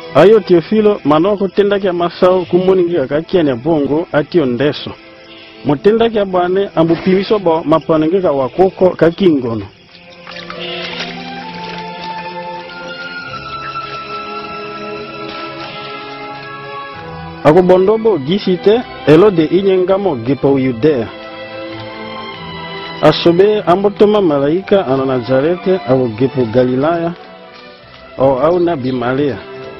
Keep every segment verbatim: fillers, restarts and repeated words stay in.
Ayo Teofilo manoko tenda kya masao kumuningira kakianya bongo atio ndeso. Mutenda kya bwane ambupimiso bo mapanengeka wakoko kakingono. Ako bondobo gisite elode inyengamo gipo Yudea. Asobe ambotoma malaika ana Nazarete au gipo Galilaya au au nabi Maria.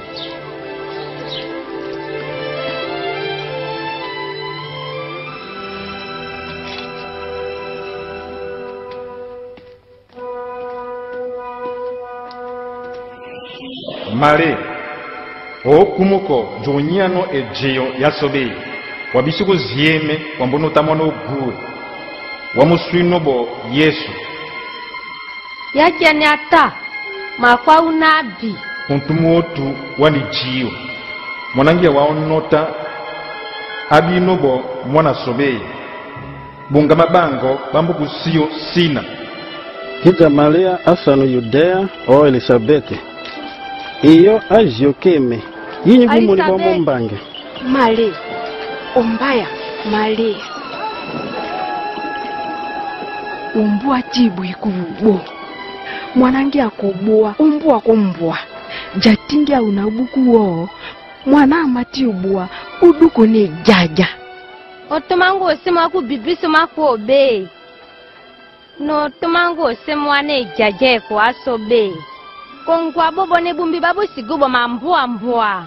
Mare o kumuko jonyano ejeyo yasobe wabisuko zieme wambono tamono gu wamuswinobo Yesu yake ni ata makwa unabi untumotu wani jiyo mwanangia waonota abinobo mwana sobe bunga mabango bambu kusiyo sina Kita Maria asano Yudea o Elisabete. Iyo ajiokeme yinyi kumuli bombo mbange Male ombaya male umbua tibu ikubo mwanangi akobua umbua kombua jatingi unabuku wo mwana amati ubua uduko ne jaja otomango osema ku bibiso mako obe no tomango osema ne jaje ko asobe Kongwa bobo ne bumbi babu sigubo mambua mbua.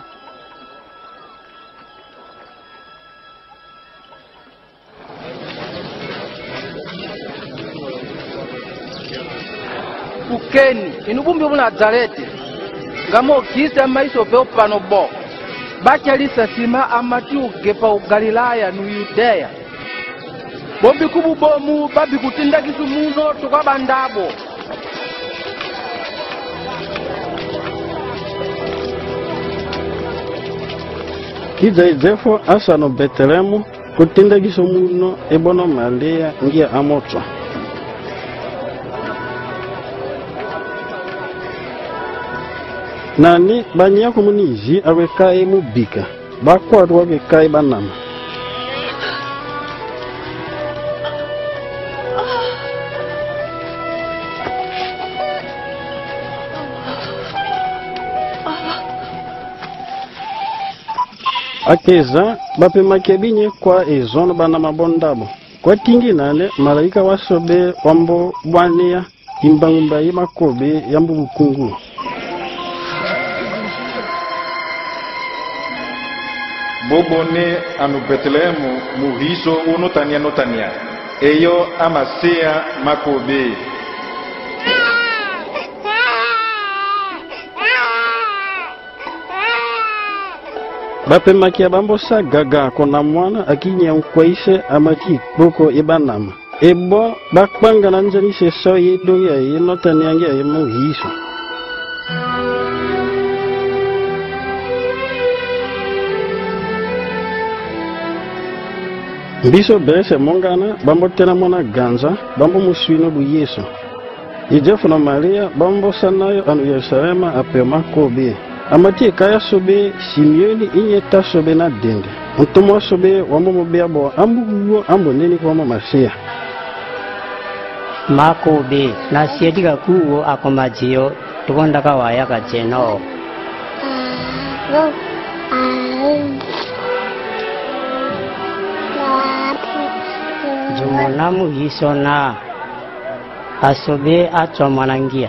Ukeni, inubumbi mu Nazarete. Ngamo kisa maiso pe opano bo. Bacha lisa sima amati ugepa Galilaya nu Yudea. Bombi kubu bomu babi kutinda kisumuno tukabandabo. Kiza izefo asano Betelemu kutinda gisomuno ebono Maria ngia amotwa. Nani banya komunizi awekai mubika bakwatu wakekai banama. Akeza bape makebinye kwa ezono bana mabondabo. Kwa tingi nane malaika wasobe wambo bwania imbangumba yimakobe yambu bukungu. Bobone anu Betlehemu muhiso unotania notania eyo amasea makobe Bape makia bambo sa gaga kona mwana akinya ukwaise amaki boko ibanama. Ebo bakpanga nanjani se so yedo ya yenotani yange ya muhiso. Biso berese mongana bambo tena mwana ganza bambo muswino bu Yesu. Ijefu na Maria bambo sanayo anu Yerusalema apema kobe. Amati kaya sobe Simeoni inyeta sobe na dende. Untumo sobe wambo mobeabo ambu gugo ambo nini kwa mama masia. Makobe na siedika kuo akomajiyo tukonda kawaya kajeno. Jumonamu hisona asobe atwa mwanangia.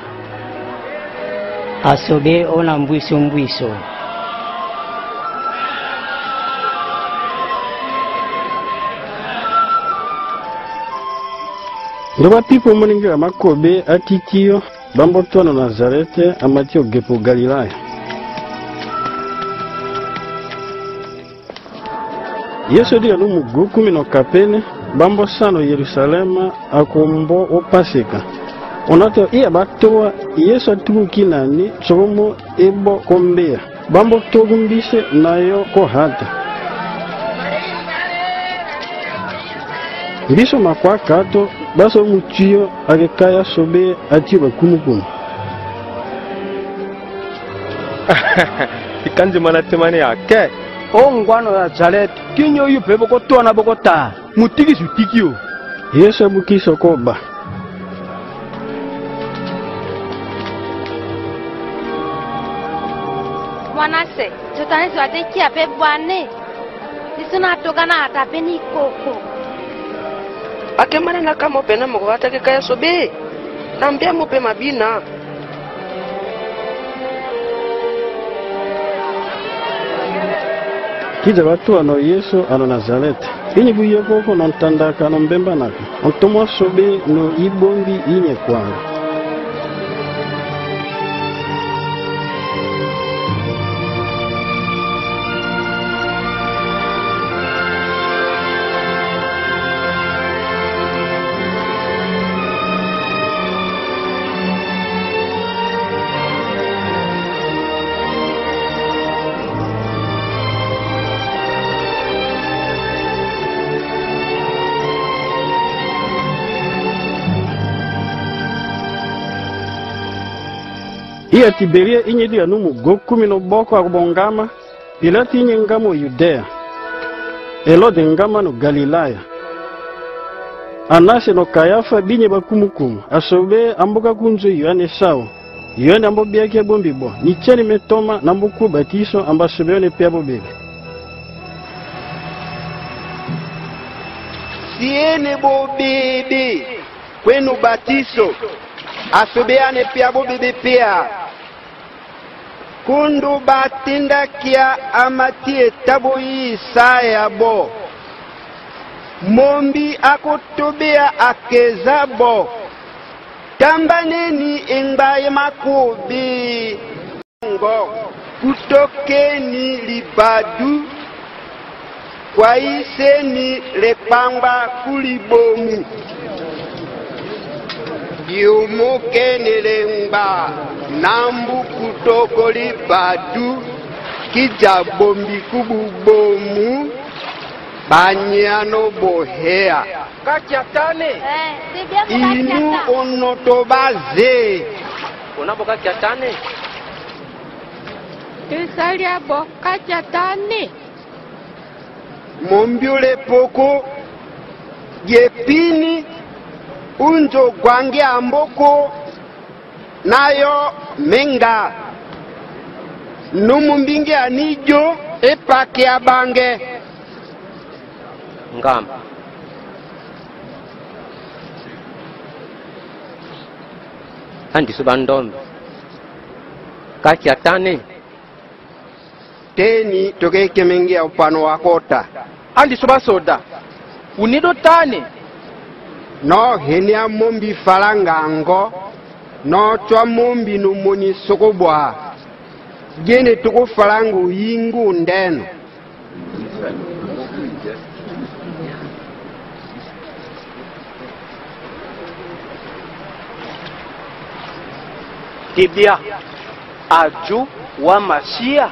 Asobe ona mbwiso mbwiso. Ndoba pipo muningira makobe atitiyo bambo twana Nazarete amatio gepo Galilaya. Yesu dia lumu gukumi no kapene bambo sano Yerusalema akombo opasika. Onato iya batoa Yesu atuki nani chomo ebo kombea. Bambo togumbise nayo ko hata. Biso makwa kato baso muchiyo agekaya sobe ati bakumukumu. ikanzi mana temani ake o ngwano ya Nazareti kinyo yu pe boko to na boko ta mutiki sutikio Yesu abukiso koba Mwanase, chotani swate kia pe bwane. Nisuna toka na atape ni koko. Ake mana na kama pena mkwata ke kaya sobe. Nambia mope mabina. Kija watu ano Yesu ano Nazareti. Inyi buyo koko no ntandaka no mbemba nako. Ontomo sobe no ibombi inye kwanga. Iya Tiberia inye dia numu gokumi no boko akubongama Pilati inye ngamo Yudea Elode ngama no Galilaya Anase no Kayafa binye bakumukumu Asobe amboka kunzo Yohane sao Yohane ambo biake bombibo Nicheni metoma nambuku batiso amba sobeone pia bobebe Siene bobebe Kwenu batiso Asobeane pia bobebe pia Kundu batinda kia amatie tabo Isaya bo Mombi akutubia akeza bo Tambaneni ingbaye makubi Ngo Kutokeni libadu Kwaiseni lepamba kulibomu Yumukeni lengba Nambu kutoko libadu Kija bombi kububomu Banyano bohea Kakiatane Inu onotobaze Unabo kakiatane Isali abo kakiatane Mombiule poko Yepini Unjo gwangi amboko Nayo menga Numumbingi anijo Epake abange Ngamba Andi subandombe Kaki atane Teni tokeke mengi ya upano wakota andi subasoda unido tane No henia mombi falangango No chwa mombi numoni sokobwa Gene tuko falangu yingu ndeno Tibia aju wa Masia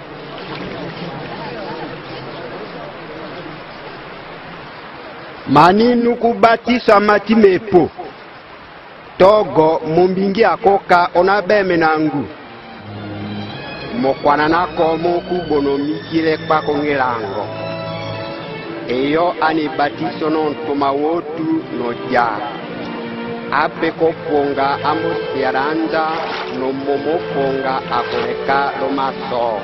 Mani nukubatisa matimepo Togo mumbingi akoka onabeme nangu Mokwana nako moku bonomikile kwa kongelango Eyo anibatiso no ntoma wotu noja Ape koponga amo siaranda no momo ponga akoleka lomaso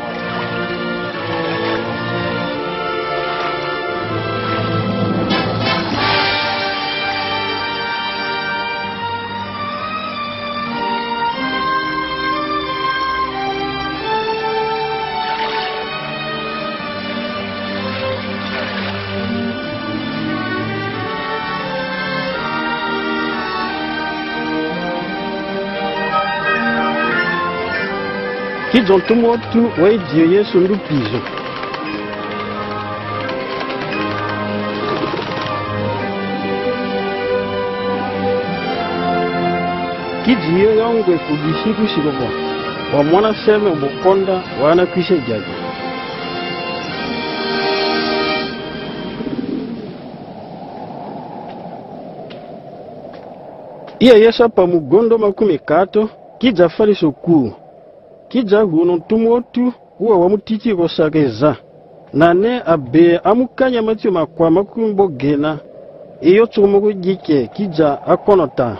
Kidzo ntumu otu waidio Yesu ndupizo Kidziyo yongwe kugishiku shigobo Wamwana seme ubukonda wana kwishe jaji Iya Yesu pa mugondo makumi kato Kidza fariso kuu Kija guno tumotu uwa wamutiti kosakeza nane abe amukanya matio makwa makumbo gena iyo tumugu jike kija akonota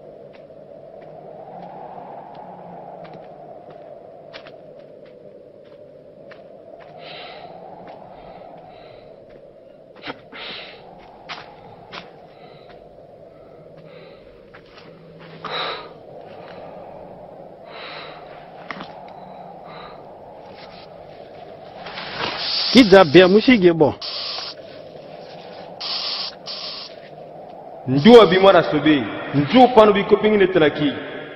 kija bia musige bo nduwa bi mwana sobe ndu panu bi kopingi ne telaki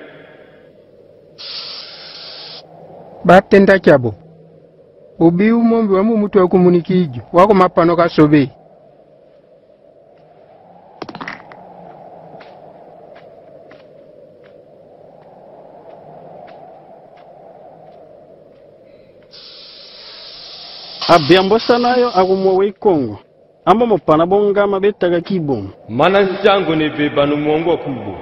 batenda kyabo ubi umombi wa mumutu wa kumunikiju wako mapano ka sobe abiambo sanayo agumwe Kongo amba mopana bongama betaga kibom mana njango ne beba no mongo kubo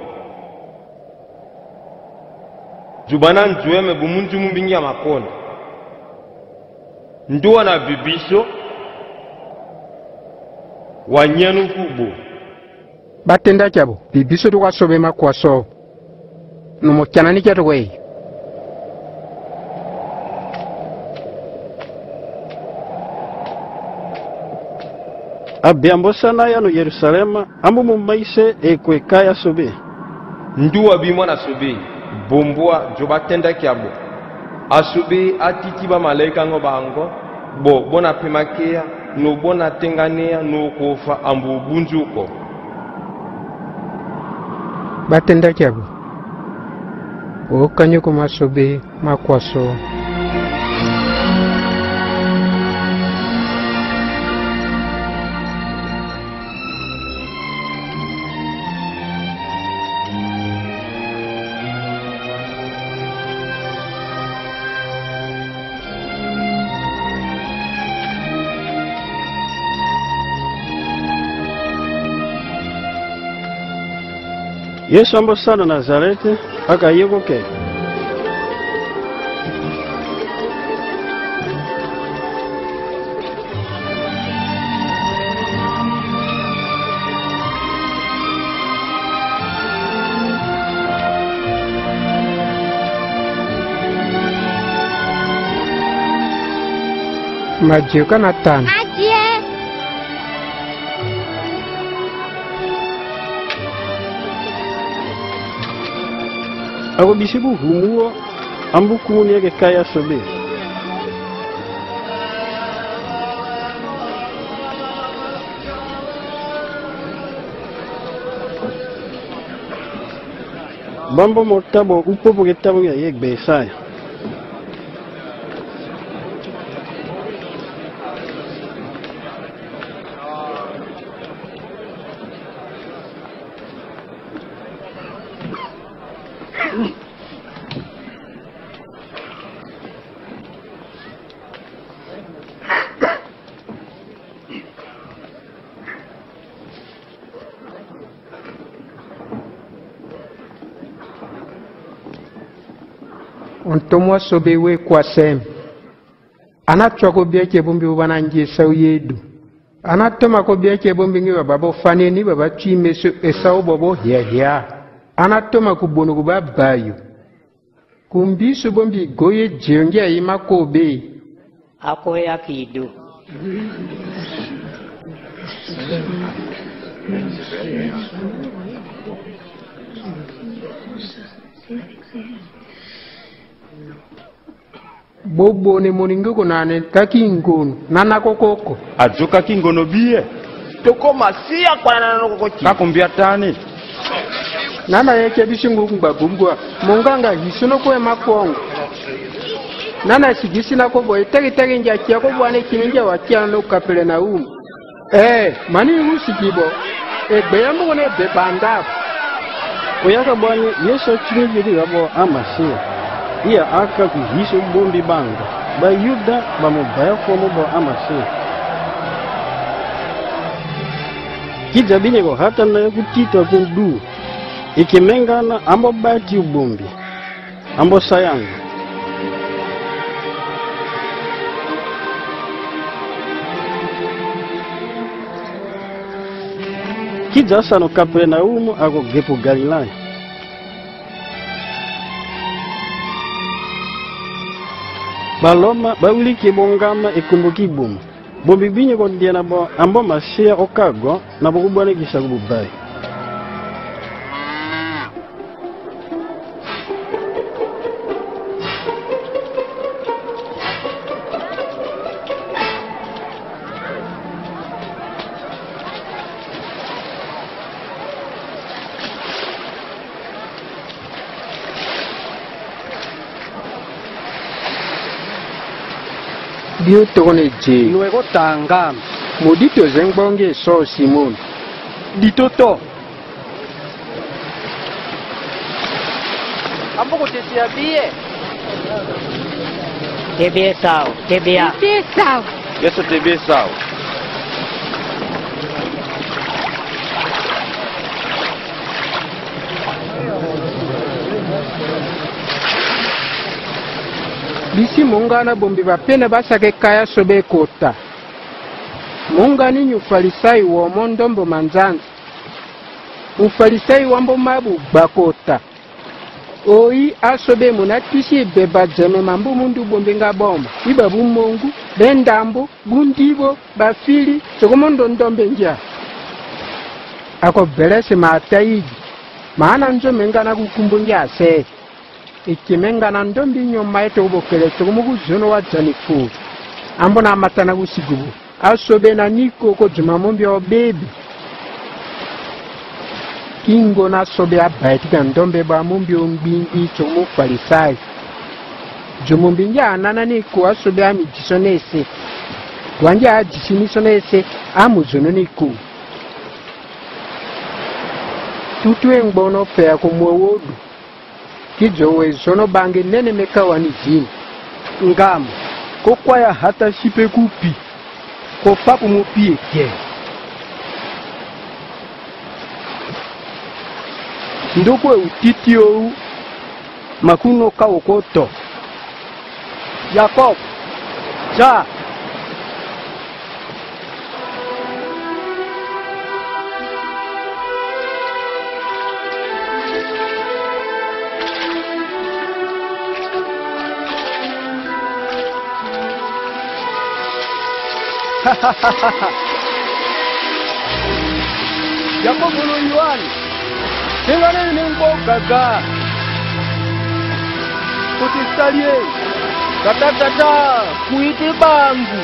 jubana njueme bumunju mumbingia makona nduwa na bibiso wanyenu kubo batenda kyabo bibiso tukwasobe makwaso numo kyanani kyatokwe abiambo sanayo no Yerusalema ambo mumaise ekwekaya sobe nduwa bi mwana sobe bombwa jobatenda kyabo asube atiti ba malaika ngo bango bo bona pimakea no bona tengania no kofa ambu bunjuko batenda kyabo okanyo ko masobe makwaso Yesu ambo sana Nazareti akayegoke Majio kana tano ako bisibu humuo ambu kuni yake kaya sobe bambo motabo upopo ketabo ya yek besaya ontomwa sobe we kwasem anatwa ko byeke bombi bananje sawiyedu anatoma ko byeke bombi ngi baba faneni baba chimeso esawo bobo hya anatoma kubono kubabayo kumbiso bombi goye jengya imakobe ako yakidu bobo ne moningo konane kakingono nana kokoko ajoka kingono biye toko masia kwa nana kokochi kakumbia tani nana yeke bishingu ngbagumbwa monganga hisono ko makongo nana sigisi na ko boy tegi tegi nja kia ko bwane kiminja wa kia no kapele na um eh mani usikibo egbe yambo ne be banda oyaka bwanye Yesu chimijiri gabo amasia iya aka kuhiso bombi banga ba yuda ba mubaya ko mubo amasia kija binyego hata na kutitwa kundu ikimengana ambo bati ubombi ambo sayanga kijasa no Kapernaumu ako gepo Galilaya. Baloma bawiliki bongama ekumbuki bumu. Bombi binyo kondiana bo ambo masia okago na bokubwane kisa kububai. Dio tone je. Nuego tangam. Modito zengbonge so Simon. Ditoto. Ambo kutetea bie. Tebie sao, tebia. Tebie sao. Yesu tebie sao. Bisi mungana bombi bapene basake kaya sobe kota. Mungani nyufarisai wa mondombo manzanzi. Ufarisai wambo mabu bakota. Oi asobe munatisi beba jeme mambu mundu bombi nga bomba. Iba bumongu, bendambo, gundibo, bafili, chokomondo ndombe nja. Ako belese maataiji. Maana njo mengana kukumbunja ase. Ikimenga na ndombi nyoma eto ubokele chokumugu zono wa janifu ambo na matana kusigubu asobe na niko ko jumamombi o baby kingo na sobe abaitika ndombe ba mumbi ombingi chomu farisai jumumbi nja anana niko asobe ami jisonese gwanja ajisinisonese amu zono niko tutwe ngbono fea kumwewodu kijowe zono bange nene mekawa ni zini ngam ko kwaya hata shipe kupi ko papu mupie ke ndoko utitio makuno kawokoto Jacob ja Jacob no Yohani Tengane nengo gaga Kutisalie Katatata kuite bangu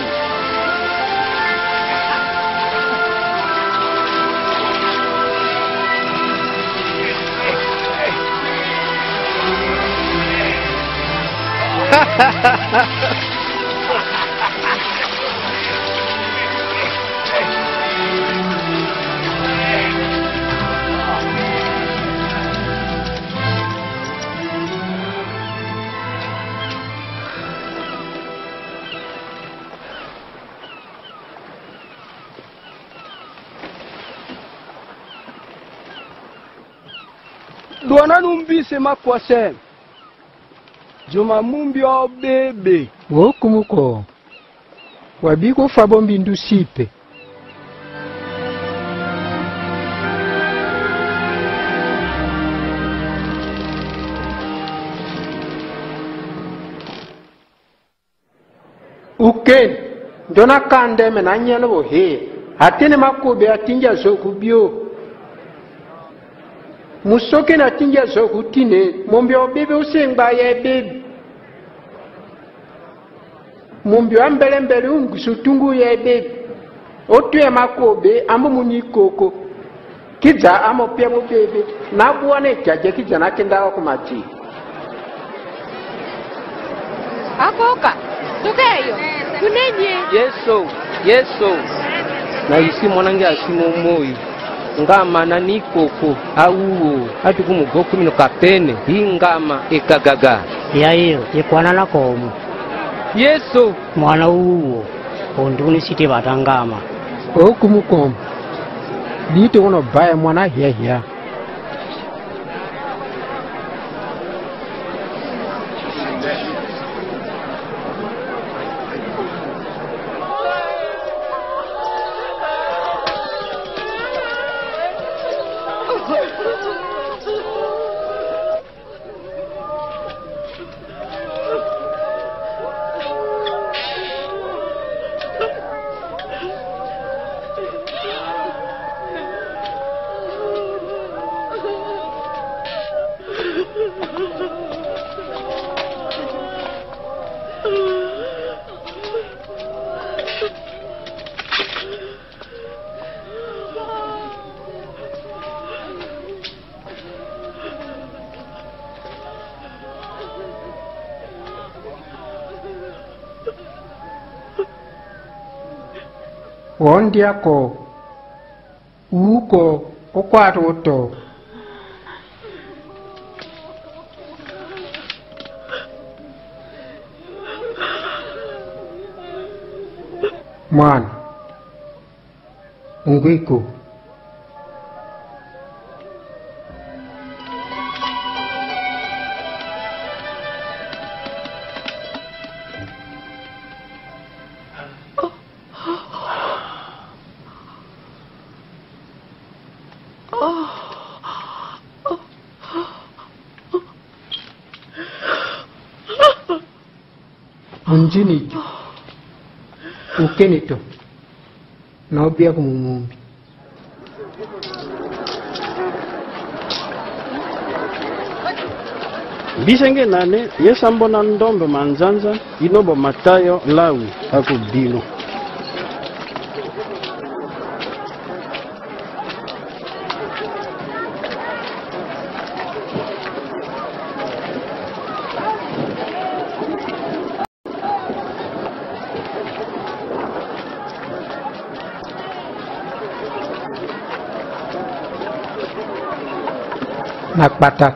Duana numbise makwase Juma mumbi o bebe Wokumuko Wabiko fabombi ndusipe Uken Dona kande menanyelo bohe Atene makobe atinja zokubio Musoke na tinja zokutine Mumbio bebe usengba ye bebe Mumbio ambele mbele ungusutungu ye bebe Otu ya makobe ambo munikoko Kiza amo pia mu bebe Na buwane jaje kiza na kendala kumati Akoka Tukeyo Kunenye Yeso Yeso Na isi mwanangi asimo moi ngama na nikoko auo hati kumugoku mino kapene hii ngama ekagaga ya iyo ikwana na komu Yesu mwana uo onduni siti batangama okumukomu dito ono baya mwana hia hia Wondiako uko okwatoto mwana ungwiko Unjinijo ukenito na obia kumumumbi Bisenge nane yesambona ndombe manzanza inobo Matayo Lawi akudino. nakbatak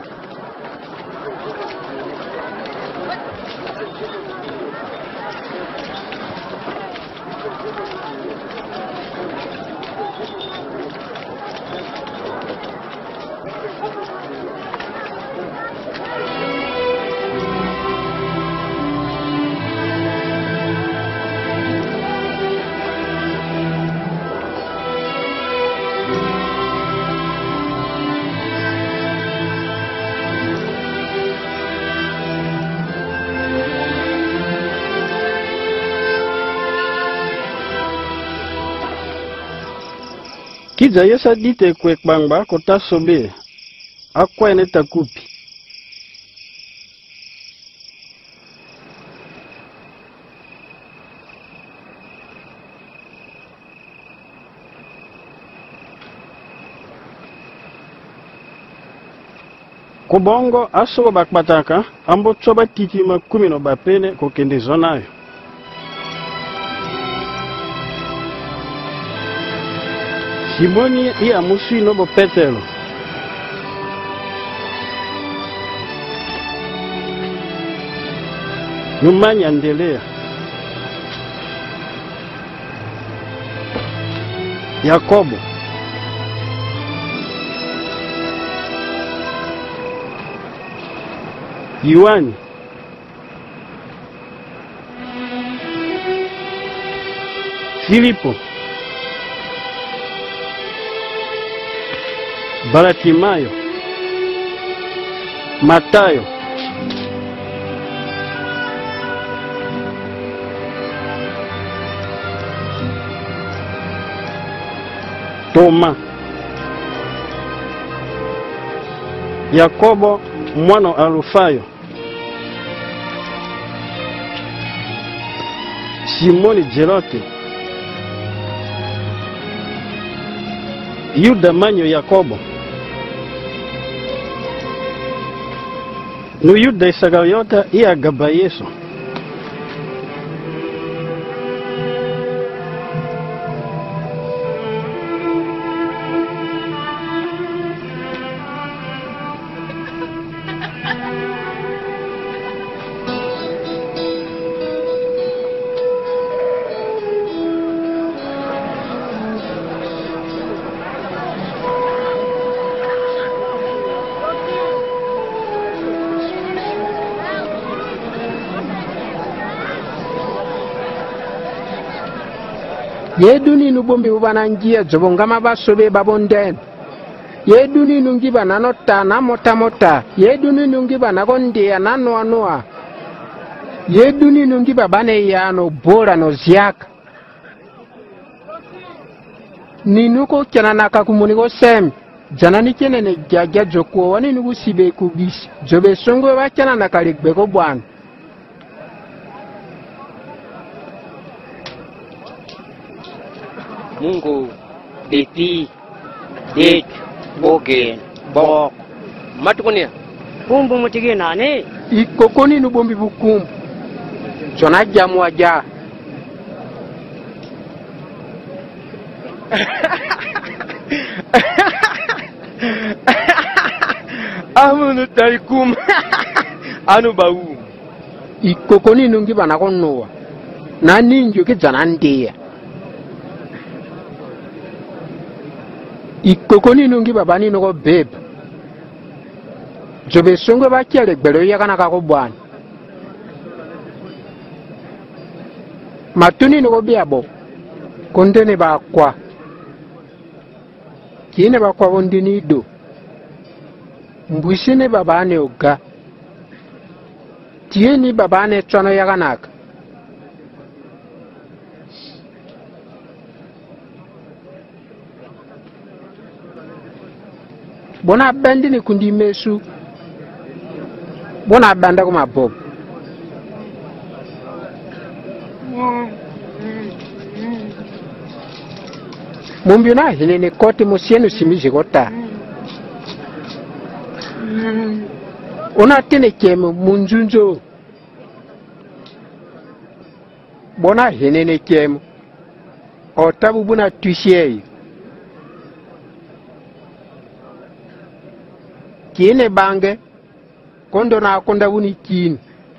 Kija yesa dite kwek bangba kota sobe akwa ene takupi. Kubongo aso bakbataka ambo choba titi makumi no bapene kokende zonayo. Simoni iya musi nobo Petelo. Numanya ndelea. Yakobo. Yohani. Filipo. Baratimayo, Matayo, Toma, Yakobo mwana Alufayo, Simoni Jelote, Yuda manyo Yakobo, no Yuda Isakariota iya gaba Yesu. Yeduni nubombi bubana njia zobongama basobe babonden. Yeduni nungiba nanota na mota mota. Yeduni nungiba nagondia na noa noa. Yeduni nungiba bane ya no bora no ziaka. Ninuko kena naka kumuniko sem. Janani kene ne jaja joko wani nugu sibe kubisi. Jobe songwe wa kena naka likbeko bwana. Mungu, Depi, Dek, Bogen, Bok. Matukunia. Kumbu mutige nane? Ikokoni nubombi bukumbu. Chona jamu aja. Amunu tarikum. Anu bau. Ikokoni nungi bana konnoa. Na ninjo ke zanandia. Ikokoni nungi babani no beb. Jobe songwe ba kiale gbero ya kana ka ko bwana. Matuni no biabo. Kondene ba kwa. Kine ba kwa wondini do. Mbusine babane oga. Tieni babane tswana ya kanaka. Bona bendi ni kundi mesu. Bona banda kuma bob. Mumbiona hilene kote musienu simiji kota. Ona tene kemu munjunjo. Bona hilene kemu. Otabu buna tushie. Kine bange. Kondo na akonda buni kini.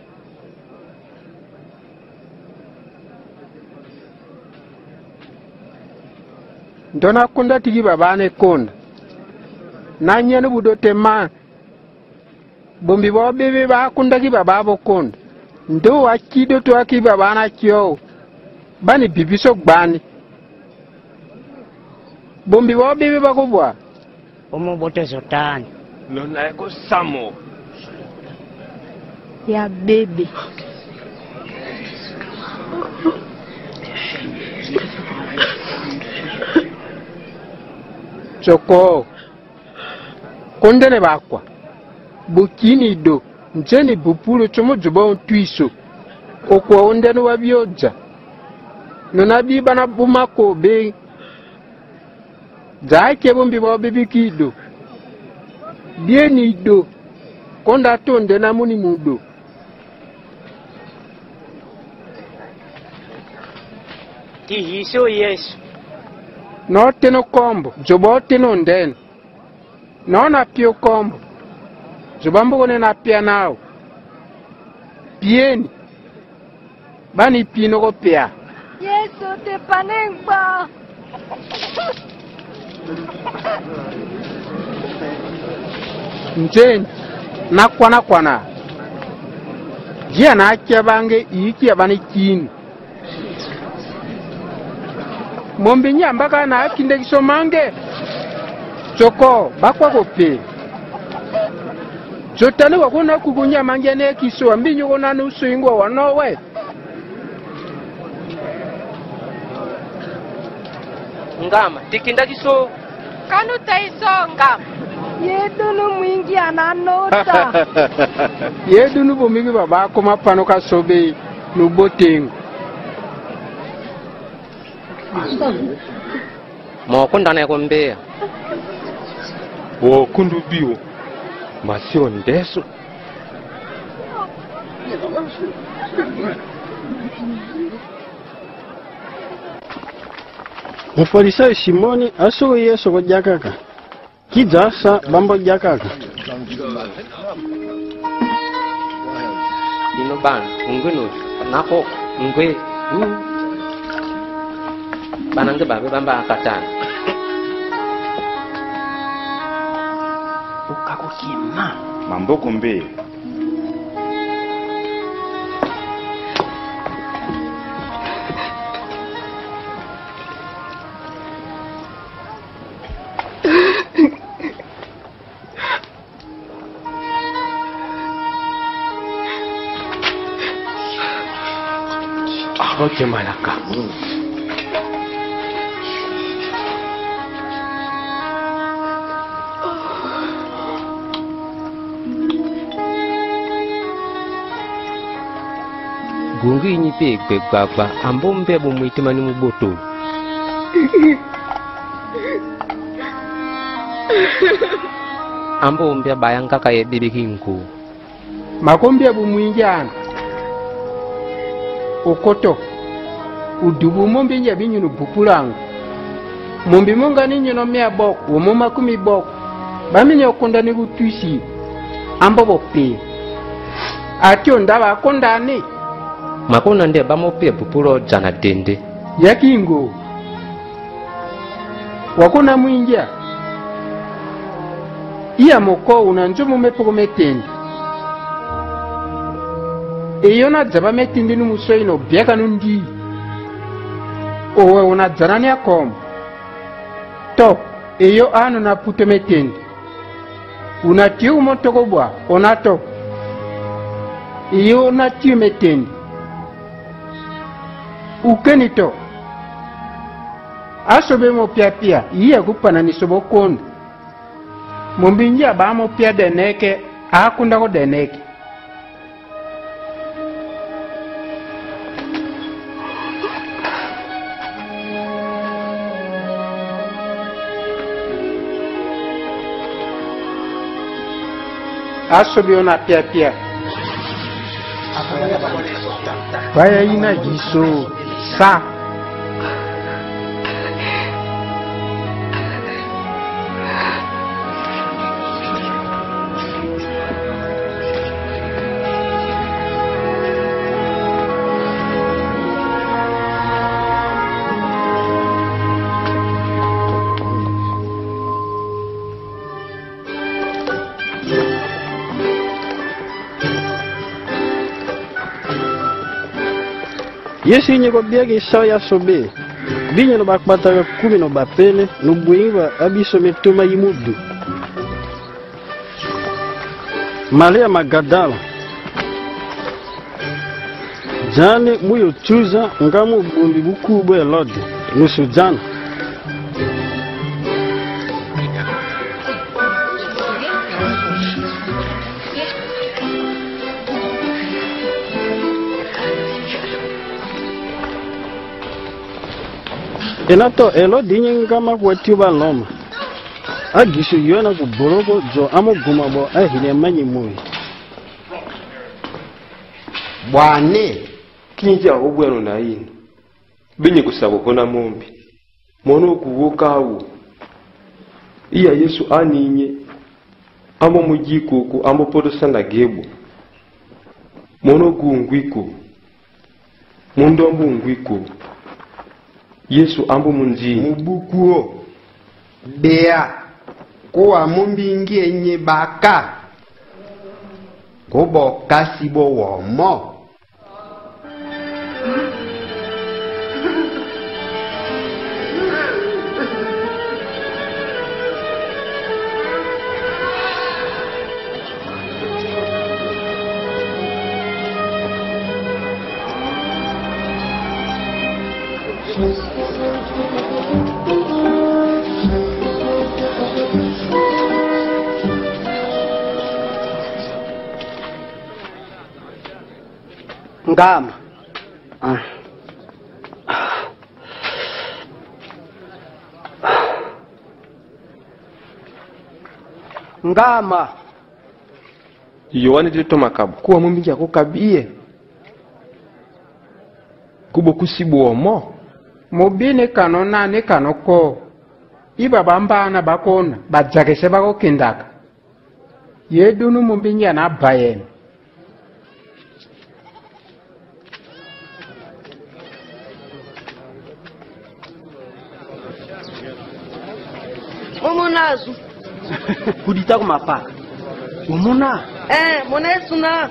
Ndona konda tigi babane konda. Nanya no budote ma. Bombi bo bebe ba konda ki bababo konda. Ndo wa kido to aki babana kyo. Bani bibiso gbani. Bombi bo bebe ba ko bwa. Omo bote sotani. Lona eko samo. Ya bebe. Choko. Kondene bakwa. Bukini do. Njeni bupulu chomo juba untuiso. Okwa ondene wabioja. Nonabi bana bumako be. Zaike bombi wabibi kido. Bieni do. Konda tonde na muni mudo. Tihiso yesu. No teno kombo. Jobo teno nden. No na pio kombo. Jobambo kone na pia nao. Pieni. Bani pino ko pia. Yesu te panengba. Njeni. Nakwana kwana. Jia na akia bange iki ya bani kini. Mombi nyambaka na akinde kisomange. Choko bakwa kope. Chotane wakona kukunya mange ne kiso ambi nyuko na nusu ingwa wanowe. Ngama tikinda kiso. Kanu taiso ngama. Yedunu mwingi ananota. Yedunu bomigi baba koma pano kasobe nubotengu. Mo kunda na kombea. Wo kundu biyo. Masio ndeso. Mufarisayo Simoni asuko Yesu ko jakaka. Kijasa bambo jakaka. Dino ban, ngweno, nako, ngwe. Banange babe bamba akatana. Ukako kima. Mambo kumbe. Oke malaka. Gungu inyi pe gbegba ambo mbe bo muitima ni muboto. Ambo mbe bayang kaka ye bibi kinko. Makombi abu mwinjana. Okoto. Udubu mombe nja binyunu bupulangu. mumbi munga ni nyono mea bok wumuma kumi bok bami nyokonda ni kutuisi ambo bope atyo ndaba akonda ni makona nde bamo pe pupuro jana dende yakingo wakona mwingia iya moko unanjumu mepo metende eyo na dzaba metende ni musoino biaka nundi owe una dzarani akom to eyo anu na puto metende una tiu motoko bwa onato eyo na tiu metende ukenito asobe mo pia pia iya kupana ni sobo kondo mumbinja ba mo pia deneke akunda ko deneke asobe ona pia pia baya ina jiso sa Yesu nyeko biagi saw ya sobe binyo no bakpata kumi no bapene no buinga abiso metoma yimudu Maria Magdala jane muyo tuza ngamu bumbi bukubwe elode nusu jana Enato elo dinye ngama kwa tuba loma agisho yona kuborogo jo amo gumabo ahine manyi mui bwane kinja obwero na yini binye kusabo kona mumbi mono kuwokawo iya Yesu aninye amo mujikuku amo podosana gebo mono gungwiko mundombu ngwiko Yesu ambu munji mubukuo bea kwa mumbingi enye baka gobo kasibo womo Ngama. Ah. Ngama. Yohani dito makabu. Kuwa mumbingi ya kukabie. Kubo kusibu omo. Mubine kanona ne kanoko. Iba bamba na bakona. Bajake seba ko kindaka. Yedunu mumbingi ya na bayen. Momonazu. Kudita ko mapaka. Umuna. Eh, monesu na.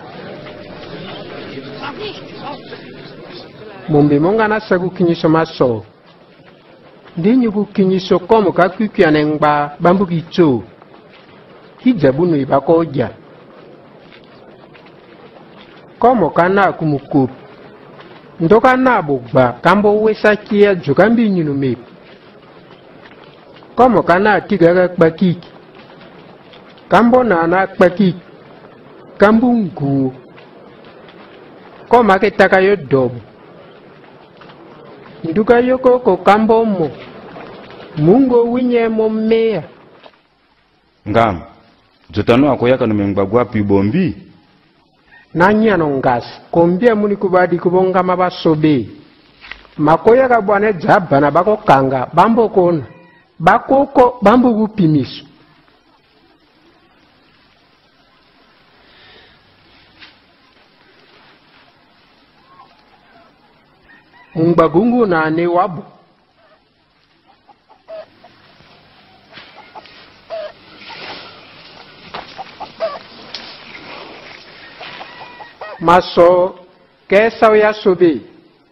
Mumbi monga na sagu kinyiso maso. Ndinyu ku kinyiso komo ka kwikya nengba bambu kicho. Hijabu no ibako oja. Komo kana kumukup. Ndoka nabo gba kambo wesa kia jokambi nyunu mepi. Komo kana tigaga kpakiki. Kambo na na kpakiki. Kambu ngu. Koma ketaka yo dobu. Nduka yoko ko kambo mo. Mungo winye mo mea. Ngam. Jotano akoyaka numengbagwa pibombi. Nanya no ngasi. Kombia muni kubadi kubonga mabasobe. Makoyaka bwane jaba na bako kanga. Bambo kona. bakoko bambu bupimiso umbagungu nane wabu maso kesa ya sobe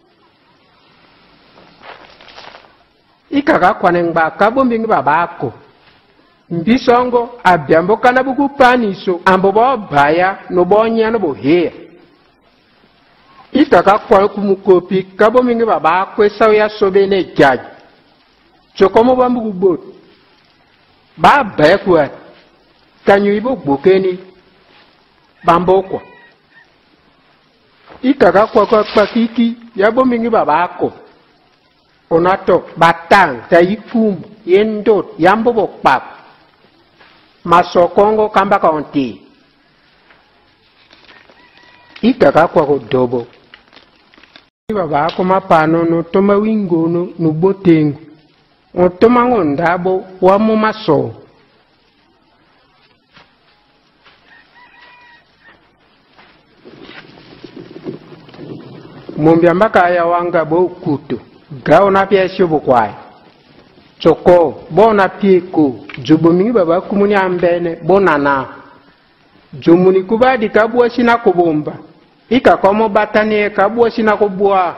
ikaka kwanengba kabombingi babako mbisongo abyambo kana buku paniso ambo bo baya no bonya no bohea ikaka kwa kumukopi kabombingi babako esa ya sobe ne jaji chokomo bambu kubot ba bakwa kanyu ibo bokeni bamboko ikaka kwa kwa pakiki ya bombingi babako onato batang taikum yendot yambo bokpap masokongo kamba kaunti ikaka kwa kodobo babako mapano no toma wingono no botengu otoma ngondabo wamo maso mumbyambaka ya wanga bo kuto gao na pia shubu kwai choko bona pieko jubumingi baba kumuni ambene bonana jumuni kubadi kabua sina kubomba ika komo batani kabua sina kubua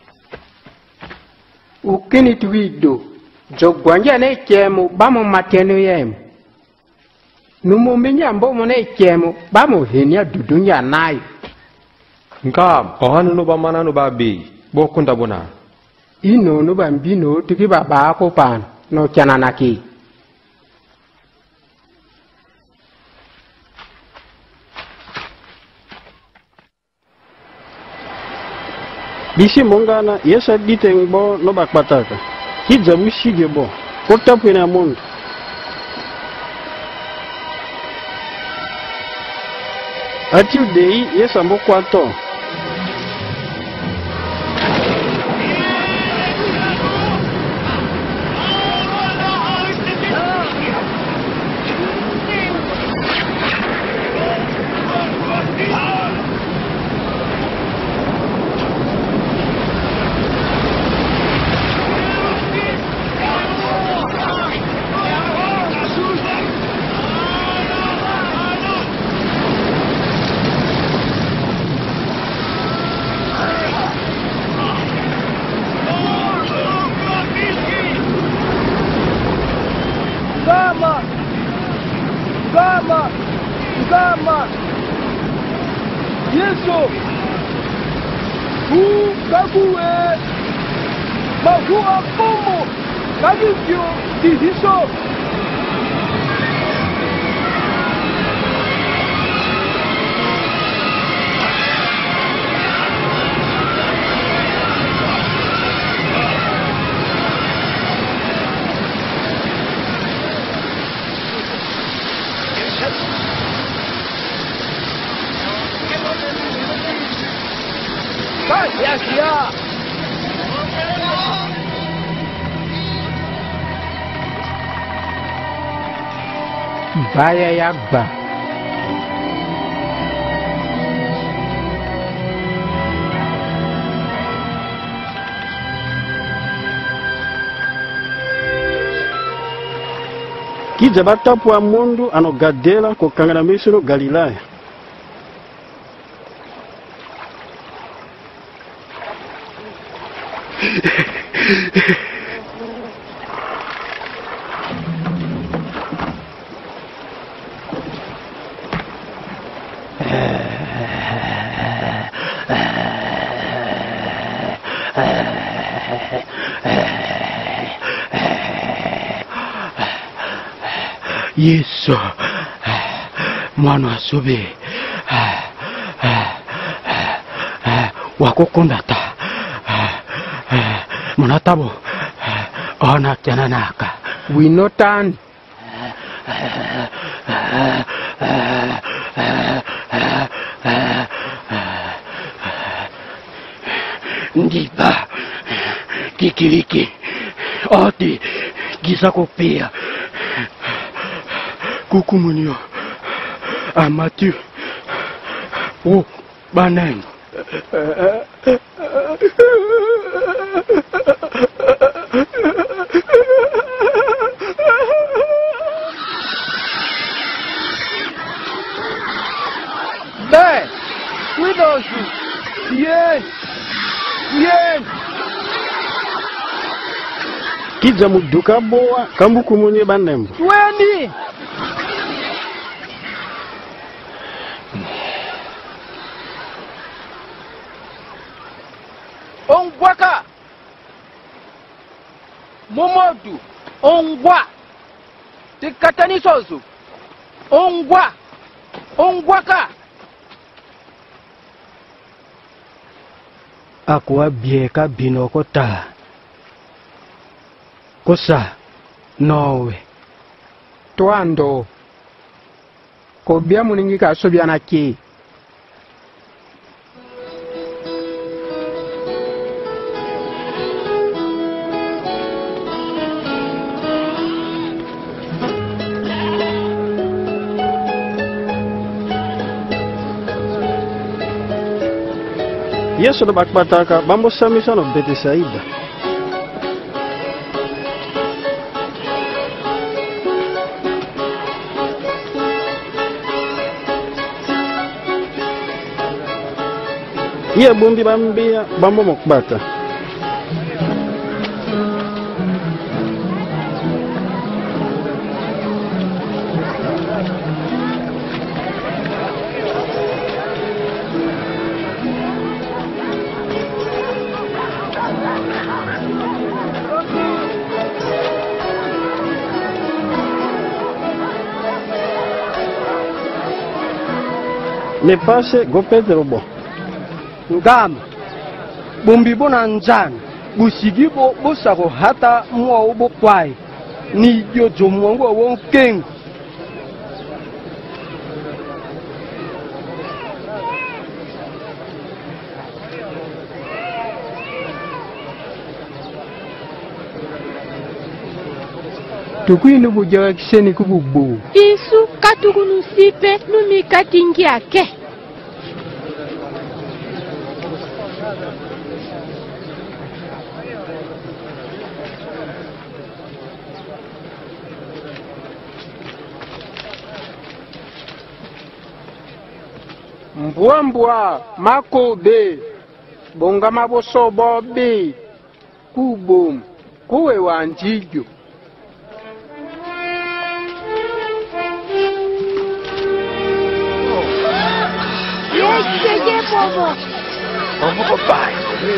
ukini tuwido jogwanja ne chemu bamo matenu yemu numu minyambo mone chemu bamo henia dudunya nayo Ngam, ohanu no bamana no babi, bokunda bona. Ino no bambino tuki baba ako pan no chananaki. Bisi mongana yesa ditengbo no bakpataka. Hidza mushigebo. Kota pena mondo. Atiu dei yesa mbokwato. Gama! Gama! Gama! Yeso! Hu kabuwe! Mahua pomo! Kabikyo! Dihiso! Ya, ya. Baya yagba. Kidza batapua mundu anogadela kokangana misiro Galilaya. Yesu mwana wa sobe wakukundata munatabo ona chananaka winotan ndipa kikiriki oti gisa kopia kukumunio amatu o banem Dai, widosu. Yes. Yes. Kija muduka boa kambuku munye banembo. Weni. Ongwaka. Momodu. Ongwa. Tikatani sozu. Ongwa. Ongwaka. Aku bieka binokota kosa nowe twando kobia muningi kasobya naki Yesu do bakbataka bambo samisa no bete saida. Ye bumbi bambia bambo mokbata. Ne pase go Pedro bo. Ngam bumbi bona njana busigi bo bosako hata mwa ubo kwai ni yo jomongo won king tukwinu bujawa kiseni kububu Isu katukunu sipe numi katingi ake. mbwa mbwa makobe bonga maboso bobe kubom kuwe wanjijo Yeje bobo. Bobo bye.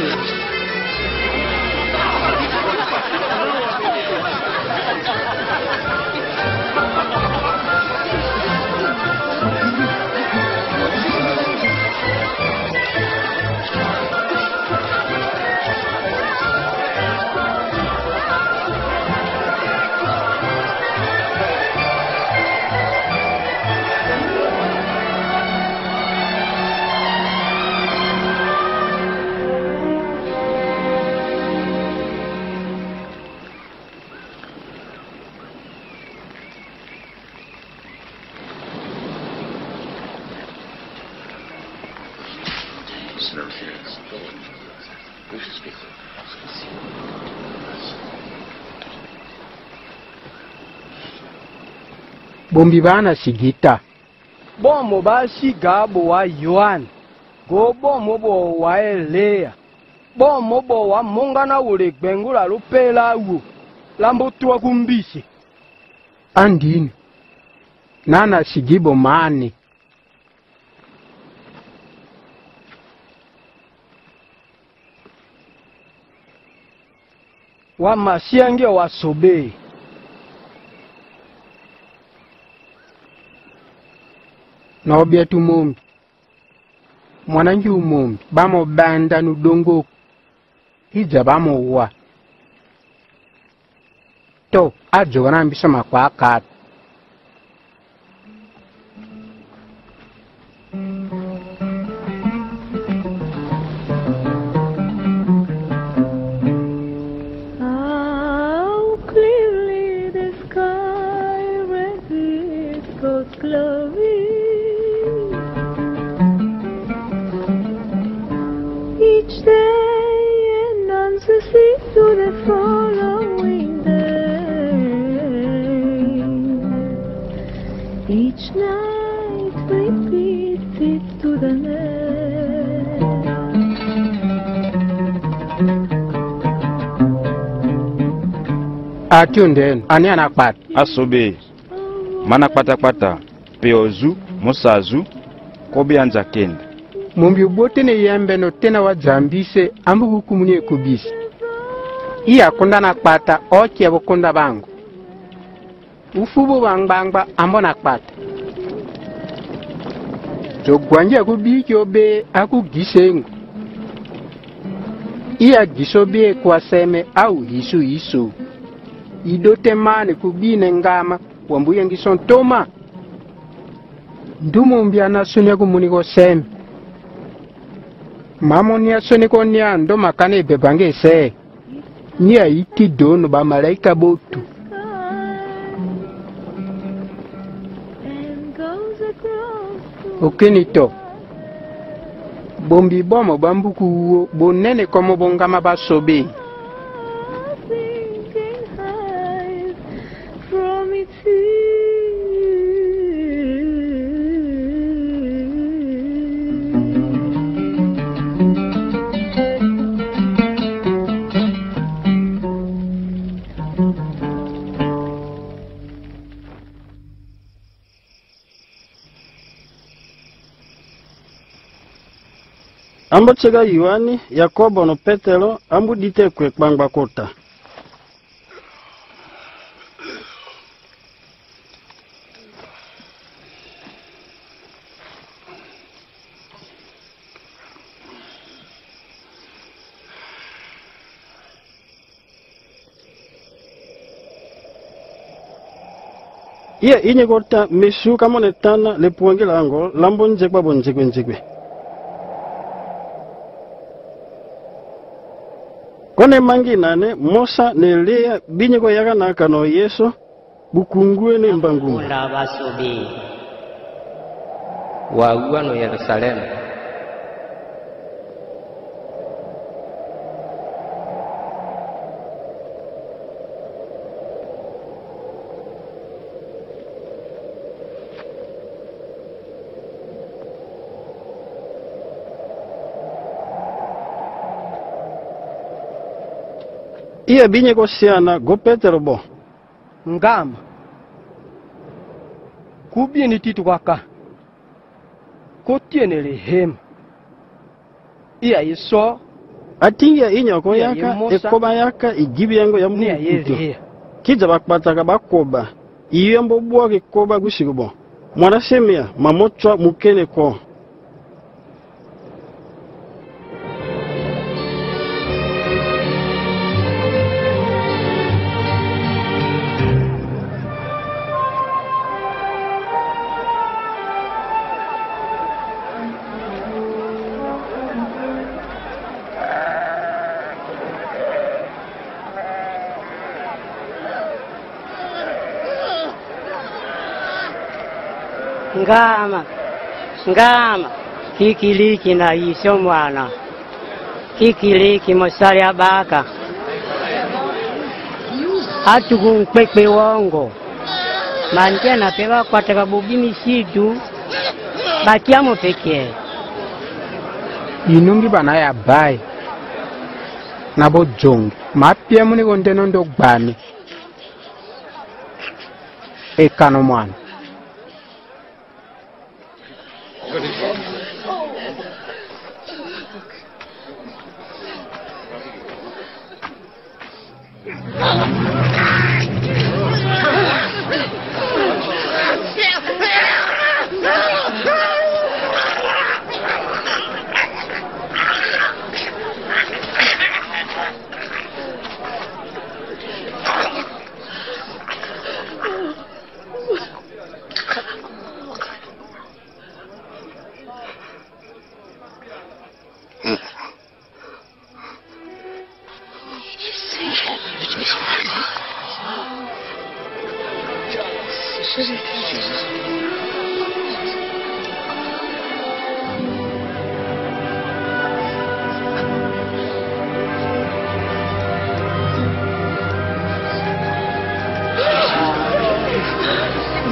bombi bana sigita bomo bashiga bo wa Yohana go bomo bo wa Elea bomo bo wa mongana ule gbengula lupela wu lambo tuwa kumbisi andini nana sigibo mane wa masiange wa sobe nobia tumombi mwanangi umombi bamo banda nudongo hija bamo wa to ajo wana mbisa makwa akata How clearly following day. Each night repeats it to the next. Atunden, ani anakpat. Asobe. Mana kpata kpata. Peozu, Musazu, Kobe anza kenda. Mumbi ubote ne yembe no tena wa zambise ambu hukumuni ekubisi. Iya kunda nakpata oche bukunda bangu. Ufubu bangbangba ambo nakpata. Jogwanje kubiki obe aku gisengu. Iya gisobe kwa seme au hisu hisu. Idote mane kubine ngama wambuye ngisontoma. Ndumu mbia nasunya kumuniko seme. Mamo niya soniko niya ndo makane bebange se. Niya iti dono ba malaika botu. Okenito. Bombi bomo bambuku uo bonene komo bongama basobe. Ambo chega Yohani, Yakobo no Petero, ambu dite kwe kbangba kota. Iya inye kota mesu kamone tana le puangi lango, lambo njekwa bon njekwe njekwe. Kone mangi nane Mosa ne Elia binyeko yaka naka no Yesu bukungue ne mbangu. Kunda basobe. Wa no Yerusalemu. Iya binye ko siana go Petero bo. Ngama. Kubye ni titu waka. Kotiene rehema. Iya iso. Atinga inya ko yaka ekoba yaka igibi yango ya mbukuto. Kija bakpataka bakoba. Iyo mbo bwa ke koba gushigubo. Mwana semia mamochwa mukene ko. Ngama, ngama, kikiliki na iso mwana, kikiliki mosari abaka, hatu kumpepe wongo, mantia na pewa kwa takabugimi situ, batiamo peke. Inungi bana ya bai, nabo jongi, mapia muni konteno ndo gbani, ekano mwana.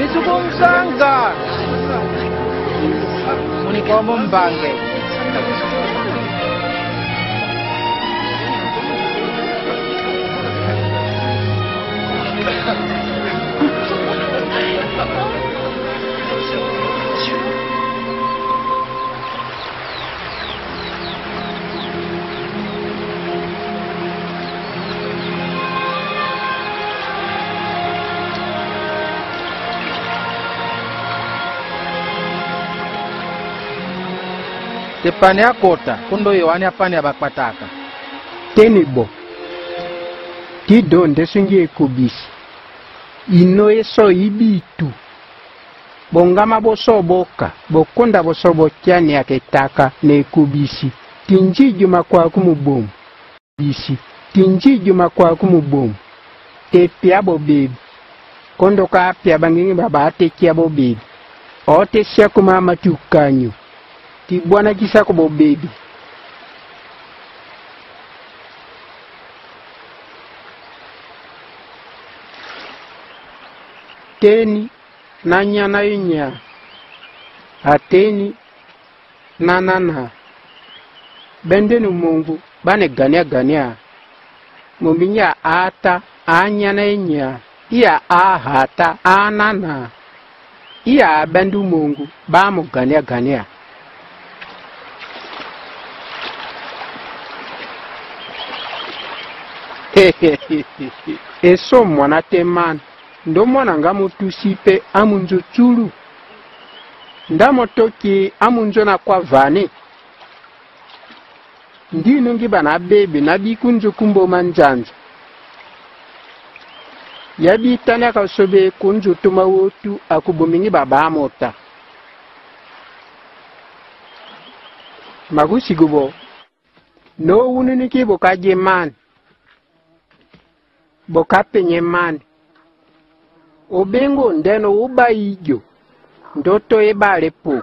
sukumsanga munikomo mbange tepane akota kundo yohani apane abakpataka teni bo ti donde sungi ekubisi ino eso ibitu bongama bosoboka bokonda bosobokyani aketaka nekubisi tinjijuma kwa kumubomu bisi tinjijuma kwa kumubomu tepya bo bebi kondo kapya bangingi baba atekia bo bebi ote sya kumama tukanyo ti bwana kisako bo bebi teni nanya na inya ateni nanana bendenu mungu bane gania gania muminya ata anya na inya iya ahata anana iya bendu mungu ba mu gania gania eso mwana temana ndo mwana nga mutusipe amunzo chulu ndamo toki amunzo na kwa vane ndino ngi bana bebe na bikunzo kumbo manjanja yabi tanya ka sobe kunzo tuma wotu akubumingi baba amota magusi gubo no wununi ki bokaje man bokapenye man obengo ndeno uba ijo ndoto ebale po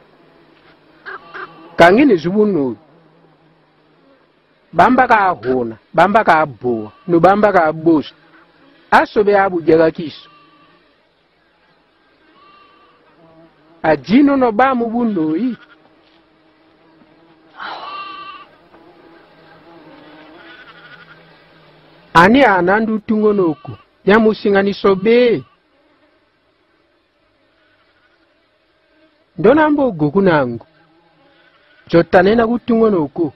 kangine zubuno bamba ka hona bamba ka boa no bamba ka bos asobe abu jaga kiso ajino no bamu buno yi ani anandu tungonoko ya musingani sobe ndona mbogo kunangu jotanena kutungonoko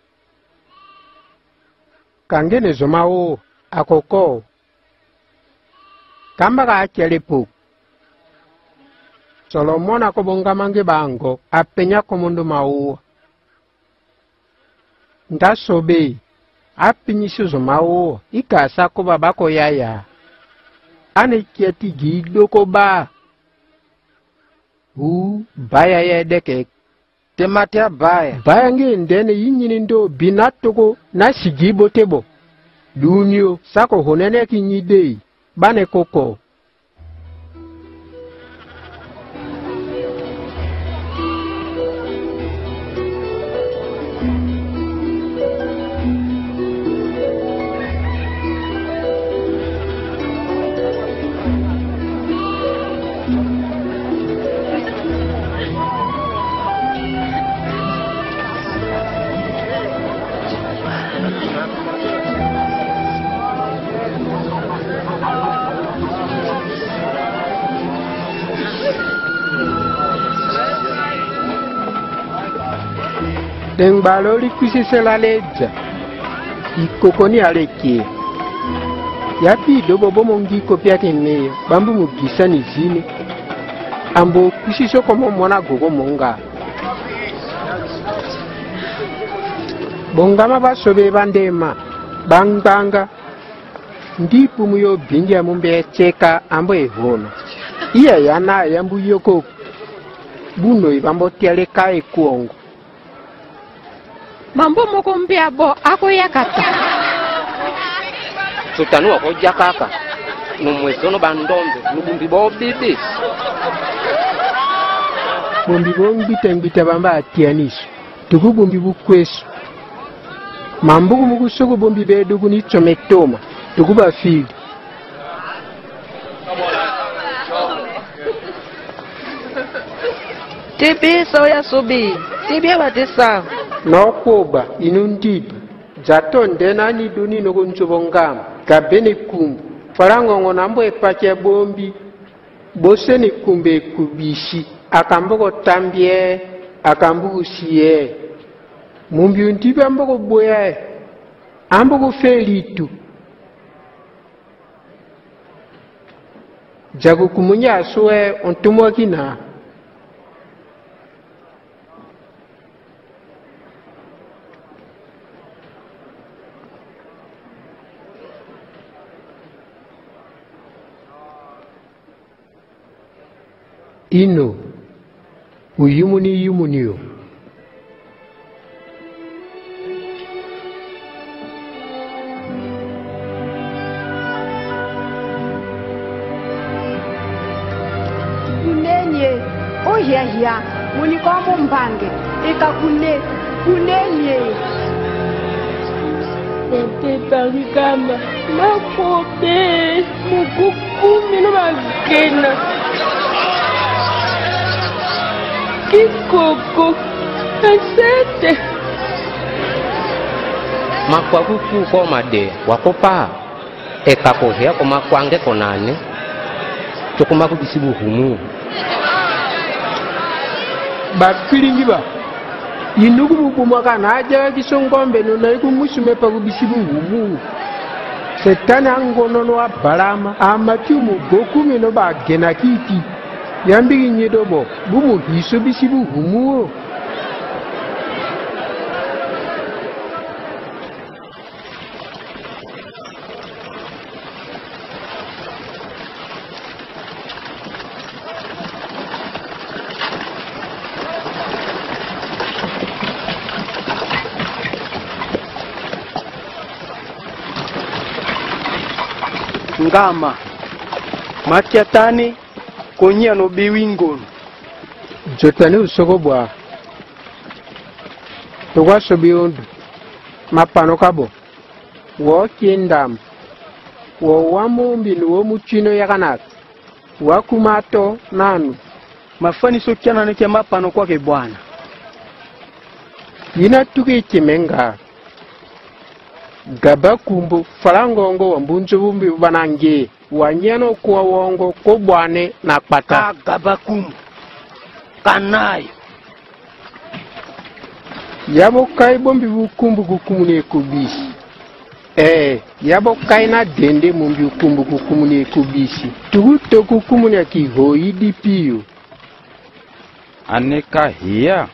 kangene zomawo akoko kamba ka achelepo solomona kobonga mange bango apenya komondo mawo ndasobe apinyisho zomawo ikasa ko babako yaya ane kiati gidoko ba u baya ya deke tematia baya baya nge ndene yinyini ndo binatoko na sigibo tebo dunyo sako honene kinyidei bane koko dengbalo likusise la leja ikokoni aleke yapi dobo bomo ngiko pyake meyo bambu mugisa ni zine ambo kusiso komo mwana gogo monga bongama basobe bandema bangbanga ndipu muyo binja mumbe cheka ambo ehono iya yana yambu yoko buno ibambo tiale kae kuongo mambo moko mpya bo ako yakata sutanu wako jakaka numwezono bandombe nubumbi bo bibi bombi bombita mbita bamba atianiso tuku bombi bukweso mambo mukusoko bombi bedugu ni chometoma tuku bafili Tibisa ya subi. Tibia batisa. Nokoba inundipa. Jato ndena ni duni no kunchubongama. Kabene kumbu. Farangongo nambo epache bombi. Bose ni kumbe kubishi. Akambogo tambie. Akambogo siye. Mumbi untipi ambogo boya. Ambogo felitu. Jagu kumunya aswe ontumwa kina. Ino uyumuni yumuniyo. Kunenye ohia muni kwa mumbange eka kune kunenye Ente Barikama Makobe Mugukumi no Magena Kikoko Asete Makwakuku kwa made wakopa eka kohea kwa makwange konane chokuma kubisibu humu Bafilingi ba inugu mubumaka na ajaga kisongombe nuna iku musume pa kubisibu humu Setani angono wa balama amatiu mugoku mino ba gena kiti Yambigi nyedobo bumu hiso bisibu humu Ngama Makiatani Konya no biwingo Jotani usogobwa Towa sobiondu Mapano kabo Wo kindam Wo wamumbi nuwo muchino yakanak Wakumato nanu Mafani sokiana neke mapano kwa ke bwana Yina tuki chimenga Gaba kumbu farangongo wambunzo bumbi banange wanyano kuwa wongo kubwane na pata gaba kumbu kanayo Yabo kai bombi bukumbu kukumune kubisi Eh yabo kai na dende mumbi bukumbu kukumune kubisi Tuguto kukumune ki hoidi piyo Aneka hiya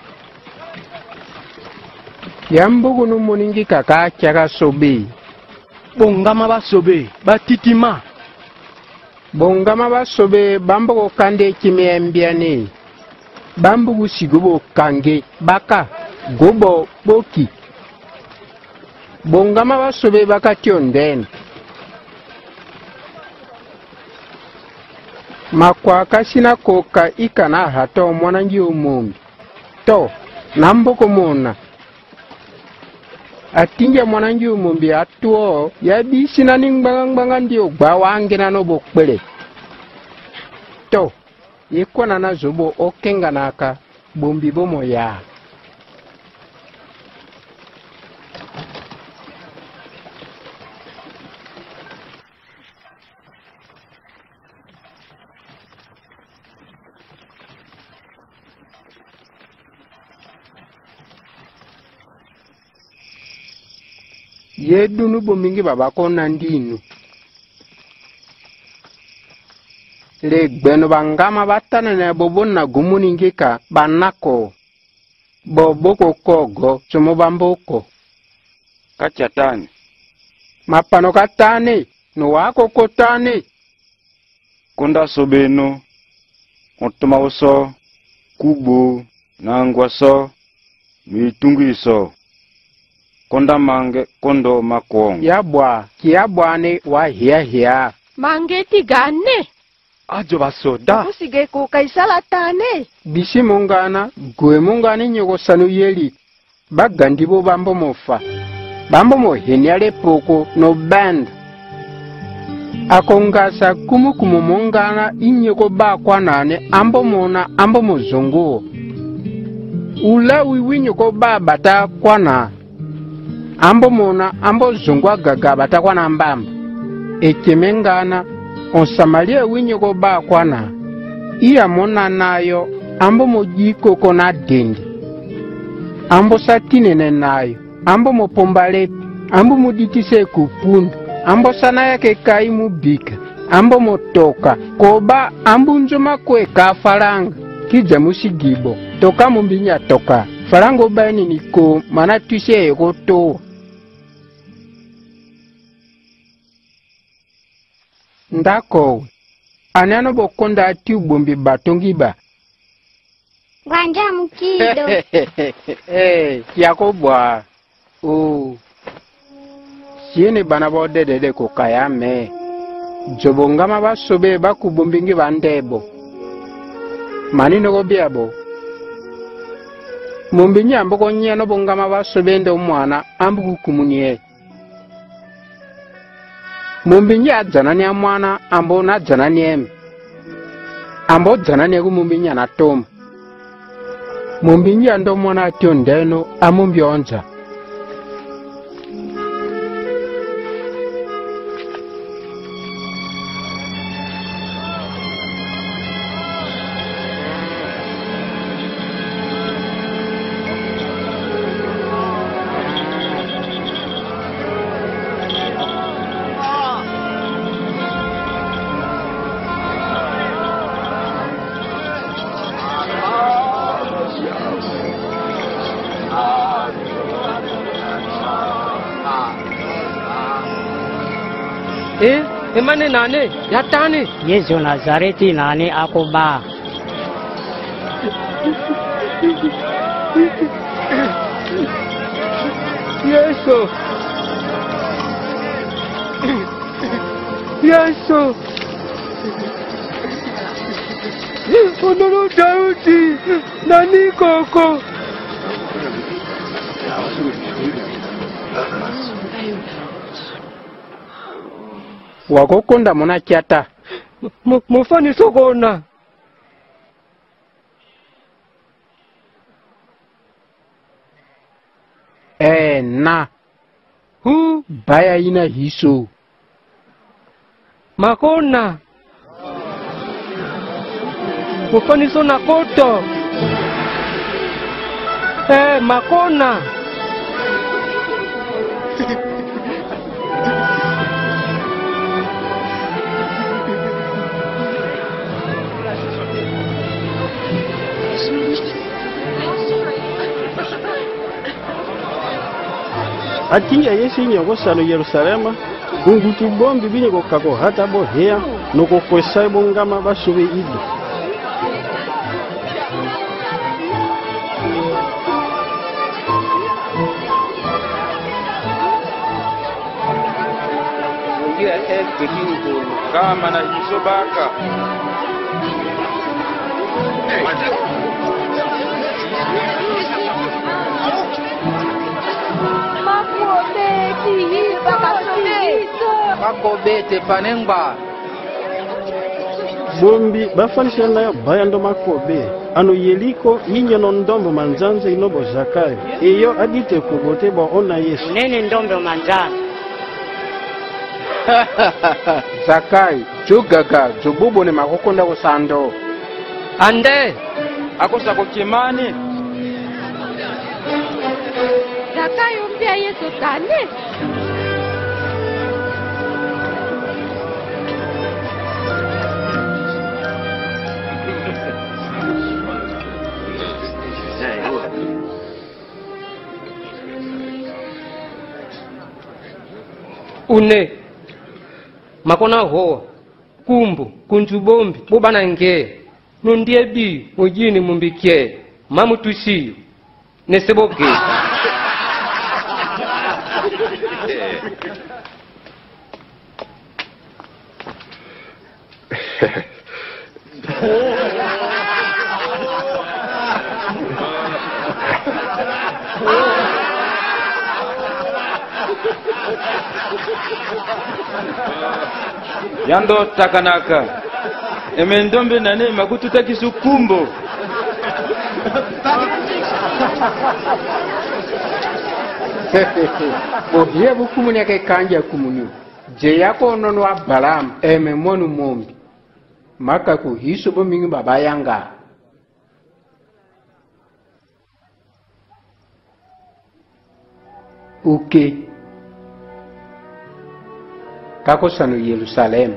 Yambugu numuningi kaka chaka sobe Bongama basobe batitima Bongama basobe bambugu kande kime mbiane Bambugu sigubo kange baka gobo boki Bongama basobe baka tionden Makwa kasina koka ikana hato mwanangi umumbi To nambugu muna Atinja mwanangi umumbi atuo Yabishi na ningbanga ndio gba wange na nobo kwele To Yekwa na nazobo okenga naka Bombi bomo ya Yedu nubo mingi babako nandinu Le gbeno bangama batana na bobo na gumuningika banako Boboko kogo sumo bamboko Kachatani Mapano katane no wako kotane Konda sobeno Otoma uso Kubo Nangwaso Mitungiso Konda mange kondo makwong Yabwa kiabwane wa hia hia Mangeti gane Ajo basoda Usige ko kaisala tane Bisi mungana Gwe mungani nyoko sanu yeli Bagandi bo bambo mofa Bambo mo henyale poko no band Akongasa kumu kumu mungana inyoko ba kwa nane Ambo mona ambo mozungu ula wiwinyo ko baba ta kwana ambo mona ambo zungwa gaga bata kwana mbamba ekemengana on samalia winyo ko ba kwana iya mona nayo ambo mojiko kona dendi ambo satinene nayo ambo mopombale ambo muditise kupundu ambo sana yake kai mubika ambo motoka koba ambo njoma kwe ka faranga kija musigibo toka mumbinya toka farango bani niko mana tuse yoto ndako anano bokonda ati ubombi batongi ba Gwanja mkido. Eh, yako bwa. Oh. Siene bana bode dede ko kayame. Jobongama basobe bakubumbingi bandebo. Mani no biabo. Mumbinya amboko nyano bongama basobe ndo mwana ambuku kumunye. Mumbinya janani ya mwana ambo na janani em. Ambo janani ya kumumbinya na tomu. Mumbinya ndo mwana atyo ndeno amumbionza. Eh, emane nane, yatane. Yesu Nazareti nane akoba. Yesu. Yesu. Onolo Daudi, nani koko. Wakokonda mona kiata. Mufani sokona. Eh na. Hu baya ina hiso. Makona. Mufani sona koto. Eh makona. Atinja Yesu nyoko sano Yerusalema ungutu bombi binyoko kako hata bo hea noko kwesa bongama basube idu. Ngia e pekingo kama na hisobaka. Makobe te panengba. Bombi bafanisha nayo bayando makobe ano yeliko yinyano ndombo manzanze inobo Zakayo iyo adite kubote bo ona Yesu nene ndombo manzanze Zakayo chugaga zububu ni makokonda kusando ande akosa kokimani Zakayo mpia Yesu tane. Une makona hoa kumbu kunjubombi bubana nge nundie bi mujini mumbikie mamutusiyo neseboge Yando takanaka emendombe nane makututa kisukumbo. Bohie bukumuni ke kanja kumuni. Je yako nono abalam eme monu mombi. Maka ku hisu bo mingi baba yanga. Uke. Kako sanu Yerusalem.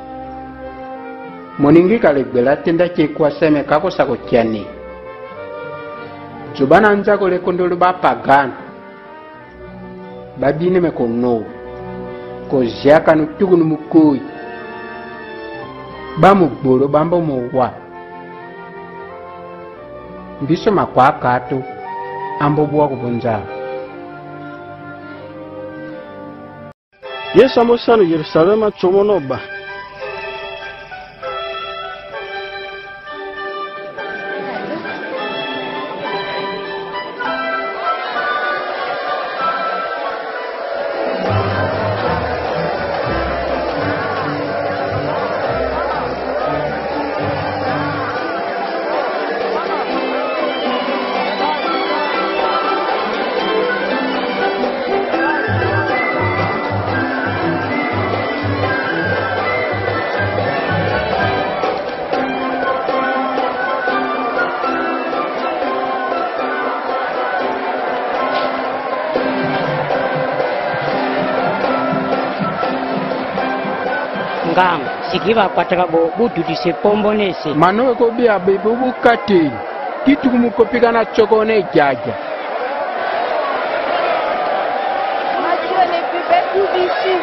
Moningi kale gbela tenda che kwa seme kako sako tiani. Jubana nza ko le kondolo ba pagan. Babine me ko no. Ko jaka no tugunu mukui. Ba mu gboro bambo mo wa. Mbiso makwa kato ambo bwa kubunza. Yesu amosano Yerusalema chomonoba. Ngam, sikiva kwataka bo butu disepombonese. Manowe ko bia bebe bukati. Kitu kumukopika na chokone jaja. Macho ne bibe kubisi.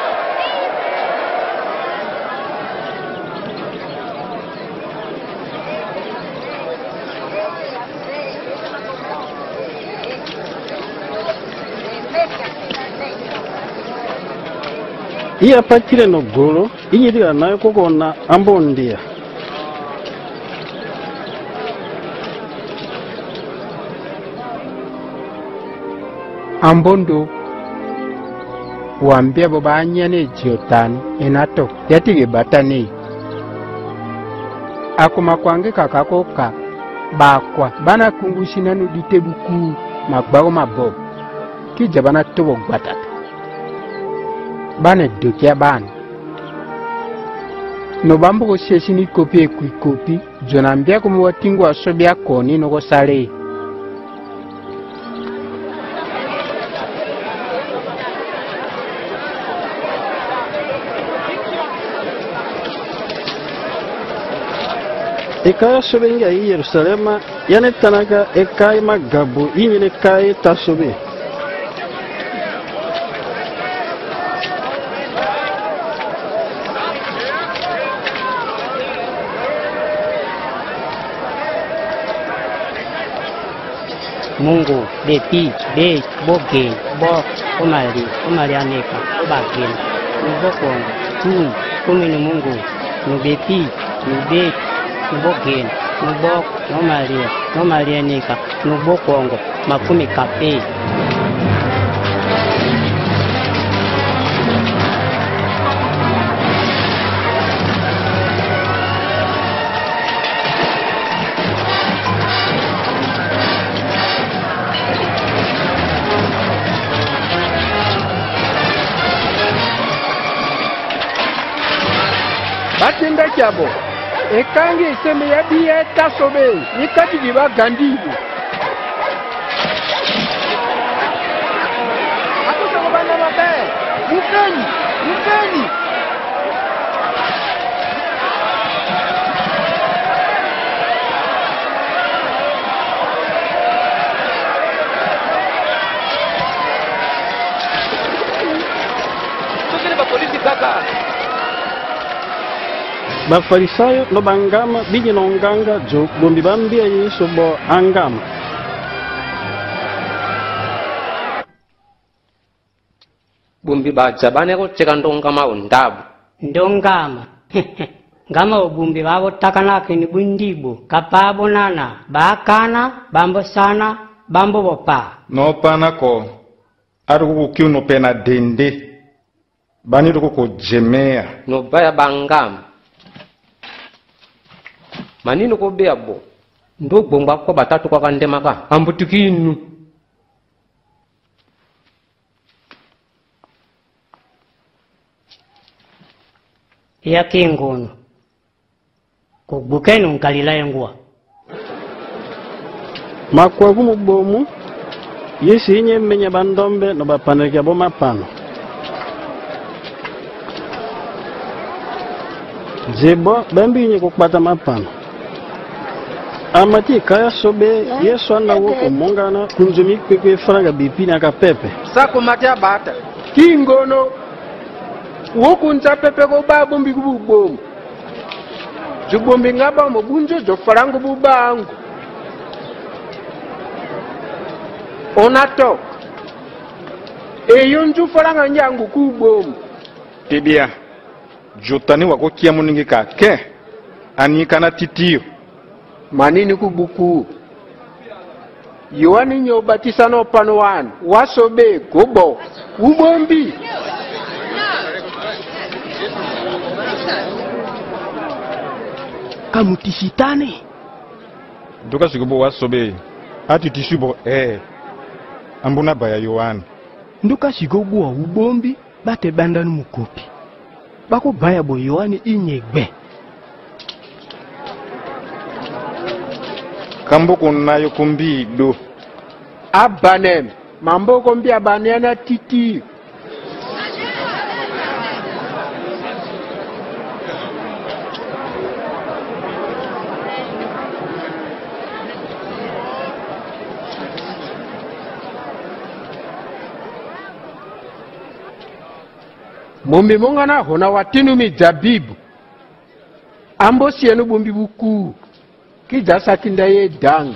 Iya patire no golo, inyirira nayo kokona ambondia. Ambondo wambia boba anyane jiotani enato yatige batani. Akuma kwange kakakoka bakwa bana kungushina nudite buku magbago mabo kija bana tobo gbatata. Bane dokia bane no bambo ko sheshini kopi e kui kopi jonambia ko mwatingu asobia koni no ko sale Ekaya sobenga i Yerusalema yane tanaka ekai magabu inyine kai tasobe. Mungu, bepi, be, bogen, bo, umali, umali aneka, ubagen, nubokongo, tu, kumi ni Mungu, nubepi, nube, nubogen, nubok, numali, numali aneka, nubokongo, makumi kape. Batenda kyabo ekangi iseme ya biye tasobe ikati giba gandibu akusa kubana mabe mukeni mukeni Sokele ba polisi kaka. Bafarisayo no bangama biji no nganga jo bombi bambia Yesu bo angama. Bombi baja bane ko cheka ndongama ondabu. Ndongama. Ngama obumbi babo takana kini bundibo kapabo nana bakana bambo sana bambo bopa. No pana ko aruku kiuno pena dende. Bani ruku ko jemea. No baya bangama. Manino ko beabo ndo gbongba ko batatu kwa kandema ka ambutikinu ya kingono kubukenu nkalila yengwa makwagu mubomu yesi inye mmenya bandombe no bapanekya boma pano zibo bambi inye kukpata mapano amati kaya sobe yesu anawo kumungana kunzumi kwekwe franga bipini akapepe sako matia bata kingono wokunza pepe ko babombi kububomu jubombi ngaba mobunjo jo farango bubangu onato eyo nju faranga nyangu kubomu tibia jotani wako kia muningi kake ani kana titiyo manini kubuku yohani nyobatisa no pano wan wasobe gobo ubombi kamutishitane duka sikubo wasobe ati tishubo eh ambuna baya yohani nduka shigogu wa ubombi bate bandanu mukopi bako baya bo yohani inyegbe kamboko nayo kumbido abanem mamboko mbi abanena titi Mumbi mungana hona watinu mizabibu ambo sienu bumbi buku kijasa kindaye dang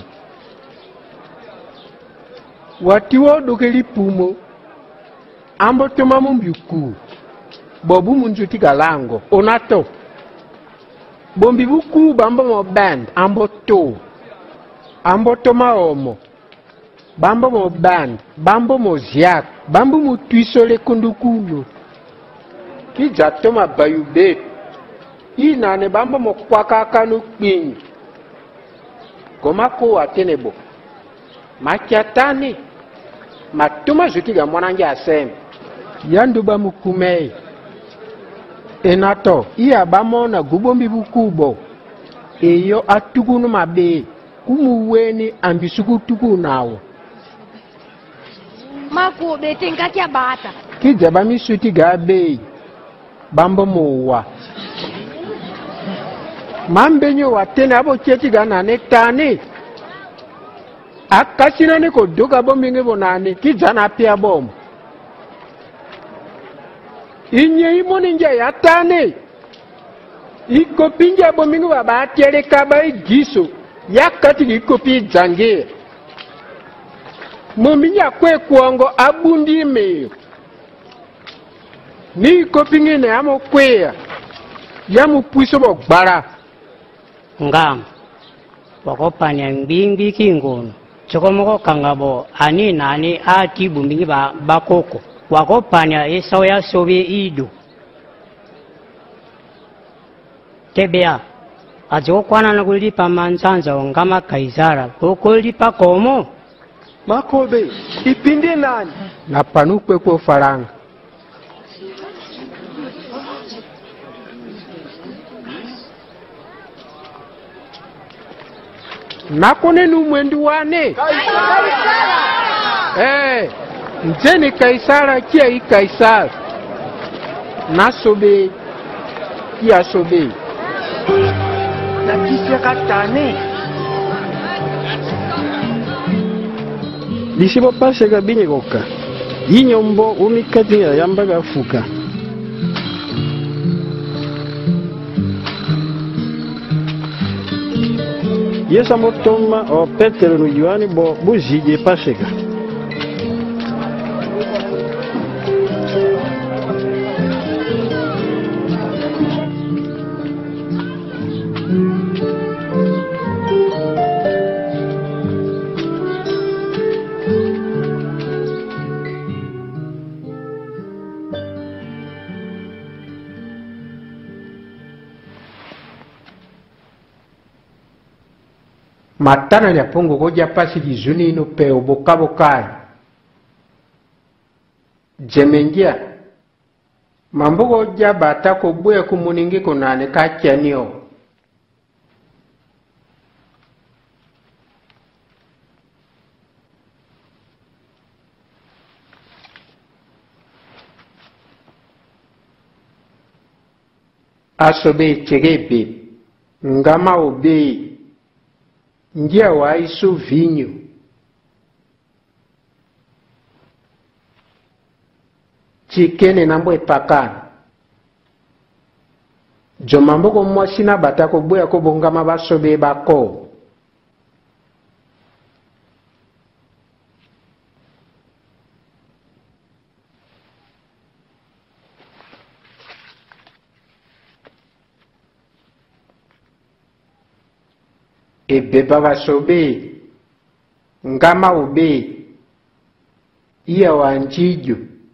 watiwo dokeli pumo ambo toma mumbi ku bobu munjuti galango onato bombi buku bambo mo band ambo to ambo toma omo bambo mo band bambo mo ziak bambo mo tuisole kundukuno kija toma bayube ina ne bambo mo kwaka kanu kpin goma ko atenebo makiatani matuma zutiga mwanange asem yandu ba mukumei enato iya bamona gubombi bukubo eyo atugunu mabe kumuweni ambisuku tuku nawo makube tingatya bata kija bamisuti gabe bambo mowa mambenyo watene abo cheti ganane tani akasina ne ko doga bombinge bonane kijana pia bom inye imoni nje yatane iko pinja bombinge baba tere kaba igiso yakati iko pizange mominya kwe kuongo abundi me ni ko pingine amo kwea yamu puiso bo gbara ngam wakopanya mbimbi kingono chokomoko kangabo ani nani ati bumbingi ba bakoko wakopanya esao ya sobe ido tebea ajo kwana na kulipa manzanza ngama kaisara kulipa komo makobe ipinde nani na panukwe kwa faranga nakone numwendu wane Kaisara eh nzeni kaisara kia i kaisara nasobe kia sobe nakisya katane lisibo pasega binye goka yinyombo umikati ya yambaga fuka Yesa motoma o Petero no Yohani bo buzije pasega matana ya pongo koja pasi gizuni no peo boka bokai jemengia mambo koja bata ko buya kumuningi konane kachanio asobe chegebe ngama obe njia wa isu vinyo chikene nambo epakana jomambo ko mwasina batako boya ko bongama basobe bako ebeba basobe ngama obe iya wanjijo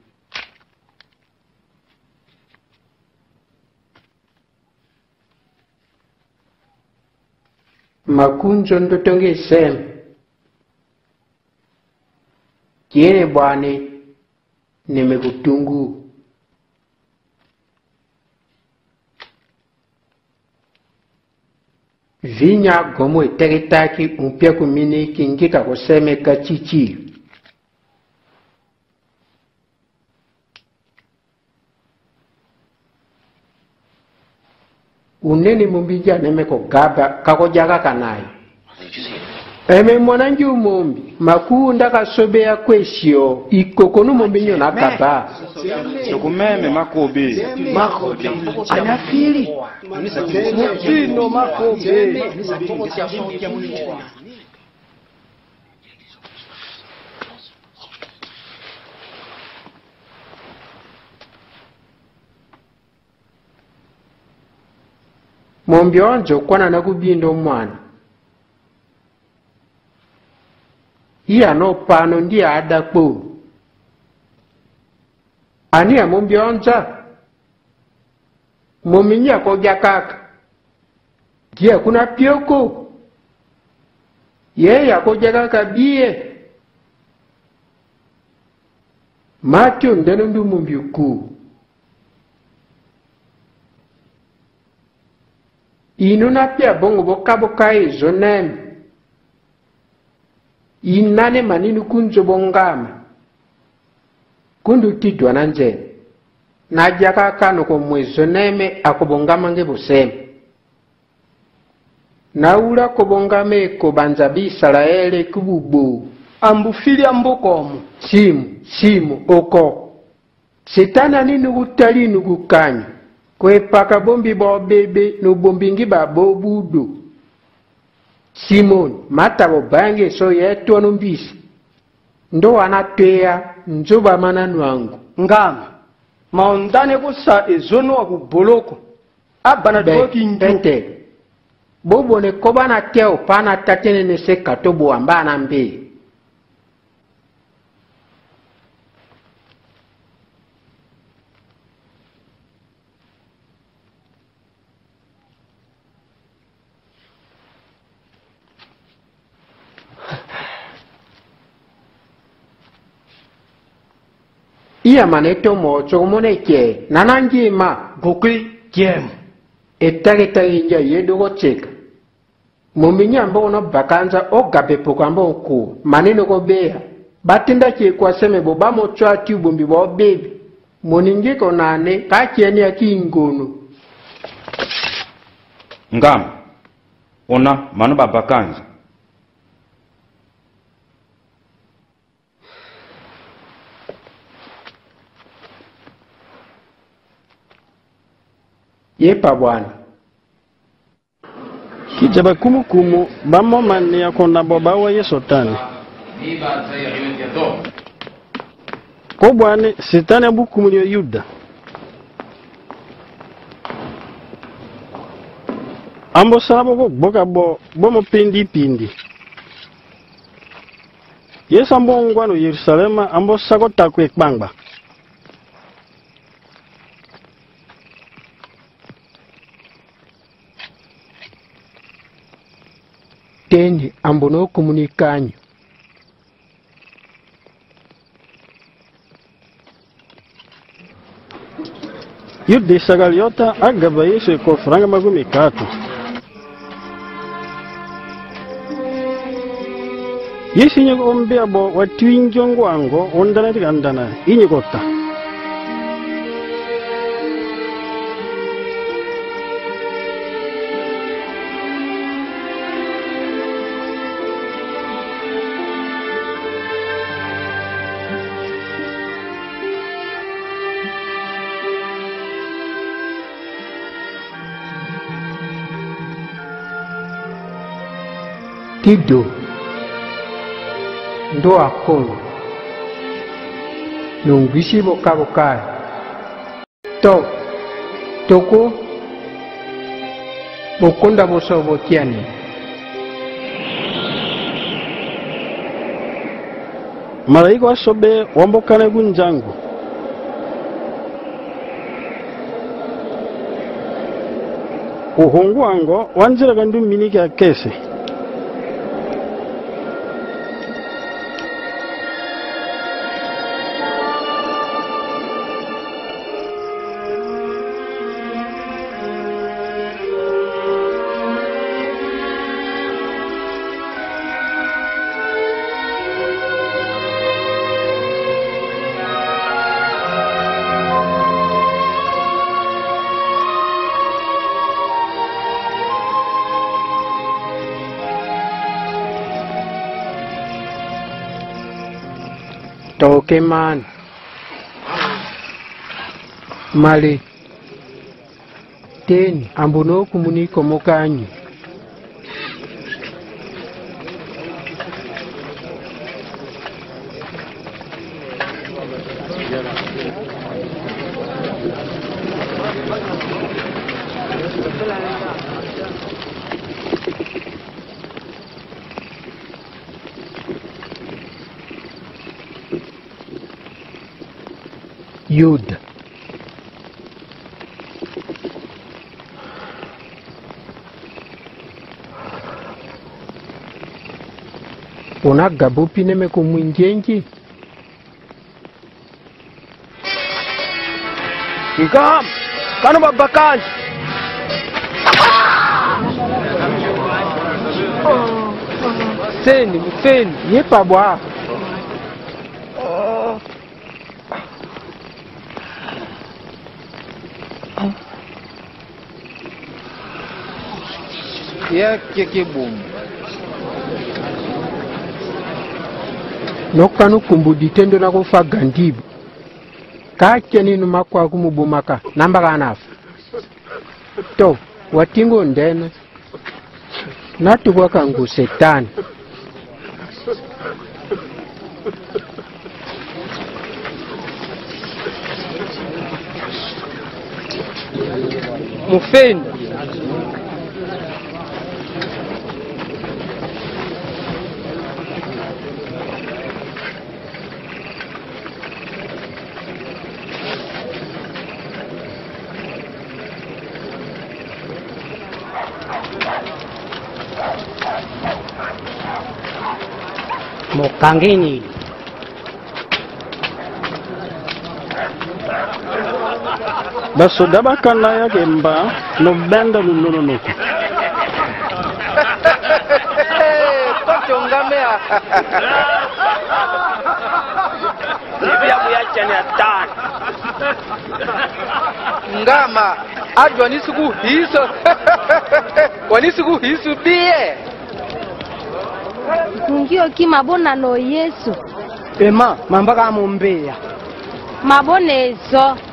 makunzo ndotonge sem kiene bwane nimekutungu vinya gomo etegetaki umpia kumini kingika kuseme kachichi uneni mumbija nemeko gaba kakojaga kanayi eme mwananji umombi makunda kasobea kwesio ikokonu mombinyo nakaba Tukumeme makobe makobe anafili mutino makobe mombi onjo kwana nakubindo mwana iya no pano ndi adakpo ani ya mombi onja mominya ko jakaka dia kuna pioko ye ya ko jakaka bie matyo ndeno ndu mombi ku inuna pia bongo bokabo kai zonem inane maninu kunzo bongama kundu tidwa nanje najaka kano ko mwezo neme akobongama nge buseme naula kobongame ko banza bisalaele kububu ambufili ambukomo simu simu oko setana ninu gutali nugukanyo kwepaka bombi bo bebe no bombingi ba bobudo Simon matabo bange so yetu anumbisi ndo anatwea njoba mananu wangu ngama maondane kusa ezono wa kuboloko abana toki njute bobo ne kobana teo pana tatene ne seka tobo ambana mbe iya maneto mocho moneke nananjima gokui jem etageta inja yedogo cheka muminya mbono bakanza ogabe pokambo ku maneno ko bea batinda che kwa seme boba mocho ati ubumbi bo bebe moninge ko nane ka cheni akingono ngam ona manu babakanza yepa bwana kijaba kumukumu bamo mani ya kona boba wa yesotani ko bwane sitani abukumu yo yuda ambo sabo ko boka bo bomo pindi pindi yesa mbongwa no Yerusalema ambo sako takwe kbangba teni ambono komunikanyo Yude sagaliota agaba Yesu ko franga magumi katu. Yesu nyago ombe abo watwinjongo wango ondana tigandana inyigota. Tido ndo akolo nungwisi boka boka to toko bokonda boso botiani Malaika wasobe wambokane gunjangu uhungu wango wanzira gandu miniki ya kese Toke man male teni ambono komuniko mokanyi Yud Una gabupi neme kumwinjenji Ngam kano babakani Seni mfeni yepa bwa Ya keke bomu nokanu kumbudi tendo na kufa gandibu kache ninu makwa kumubumaka namba kanafu to watingo ndena natukwa kangu setani mufeni Mokangini basoda bakana yake mba no benda lunono noko Kochongamea Ibi ya muyacha ni atani Ngama Adwa nisuku hiso Wanisuku hisu biye Ngio ki mabona no Yesu Ema mambaka mumbeya Mabonezo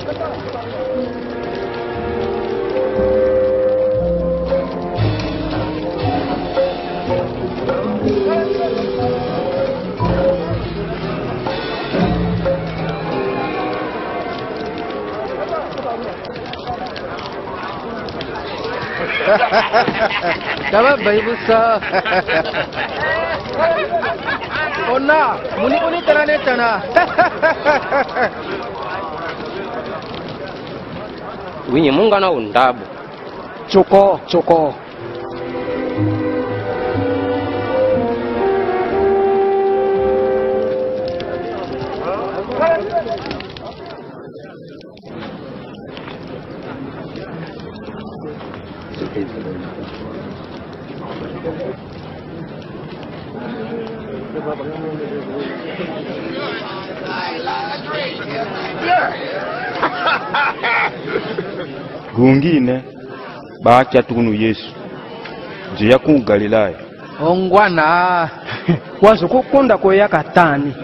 Kama Bible sa Ona muni muni tanane tana Winyi munga na undabu Choko choko gungine baakya tukunu Yesu nje ku Galilaya ongwana wazo kukunda kweya katani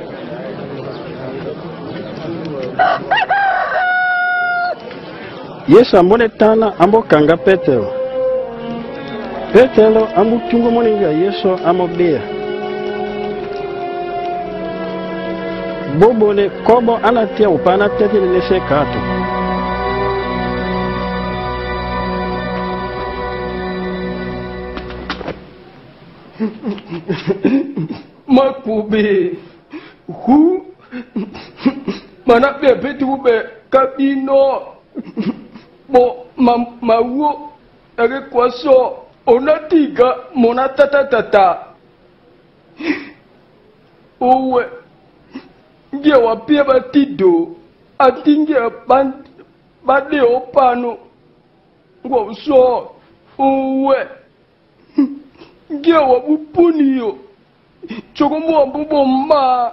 Yesu ambone tana ambokanga Petero. Petero amuchunga moni ya Yesu amobea. Bobole kobo anatia upana tete nese kato. Makube hu mana bebe tube kabino bo ma mawo ere kwaso onatiga mona tata tata owe nge wapia batido atinge band bade opano ngwa so owe nge wabupuniyo chokomo mbubo ma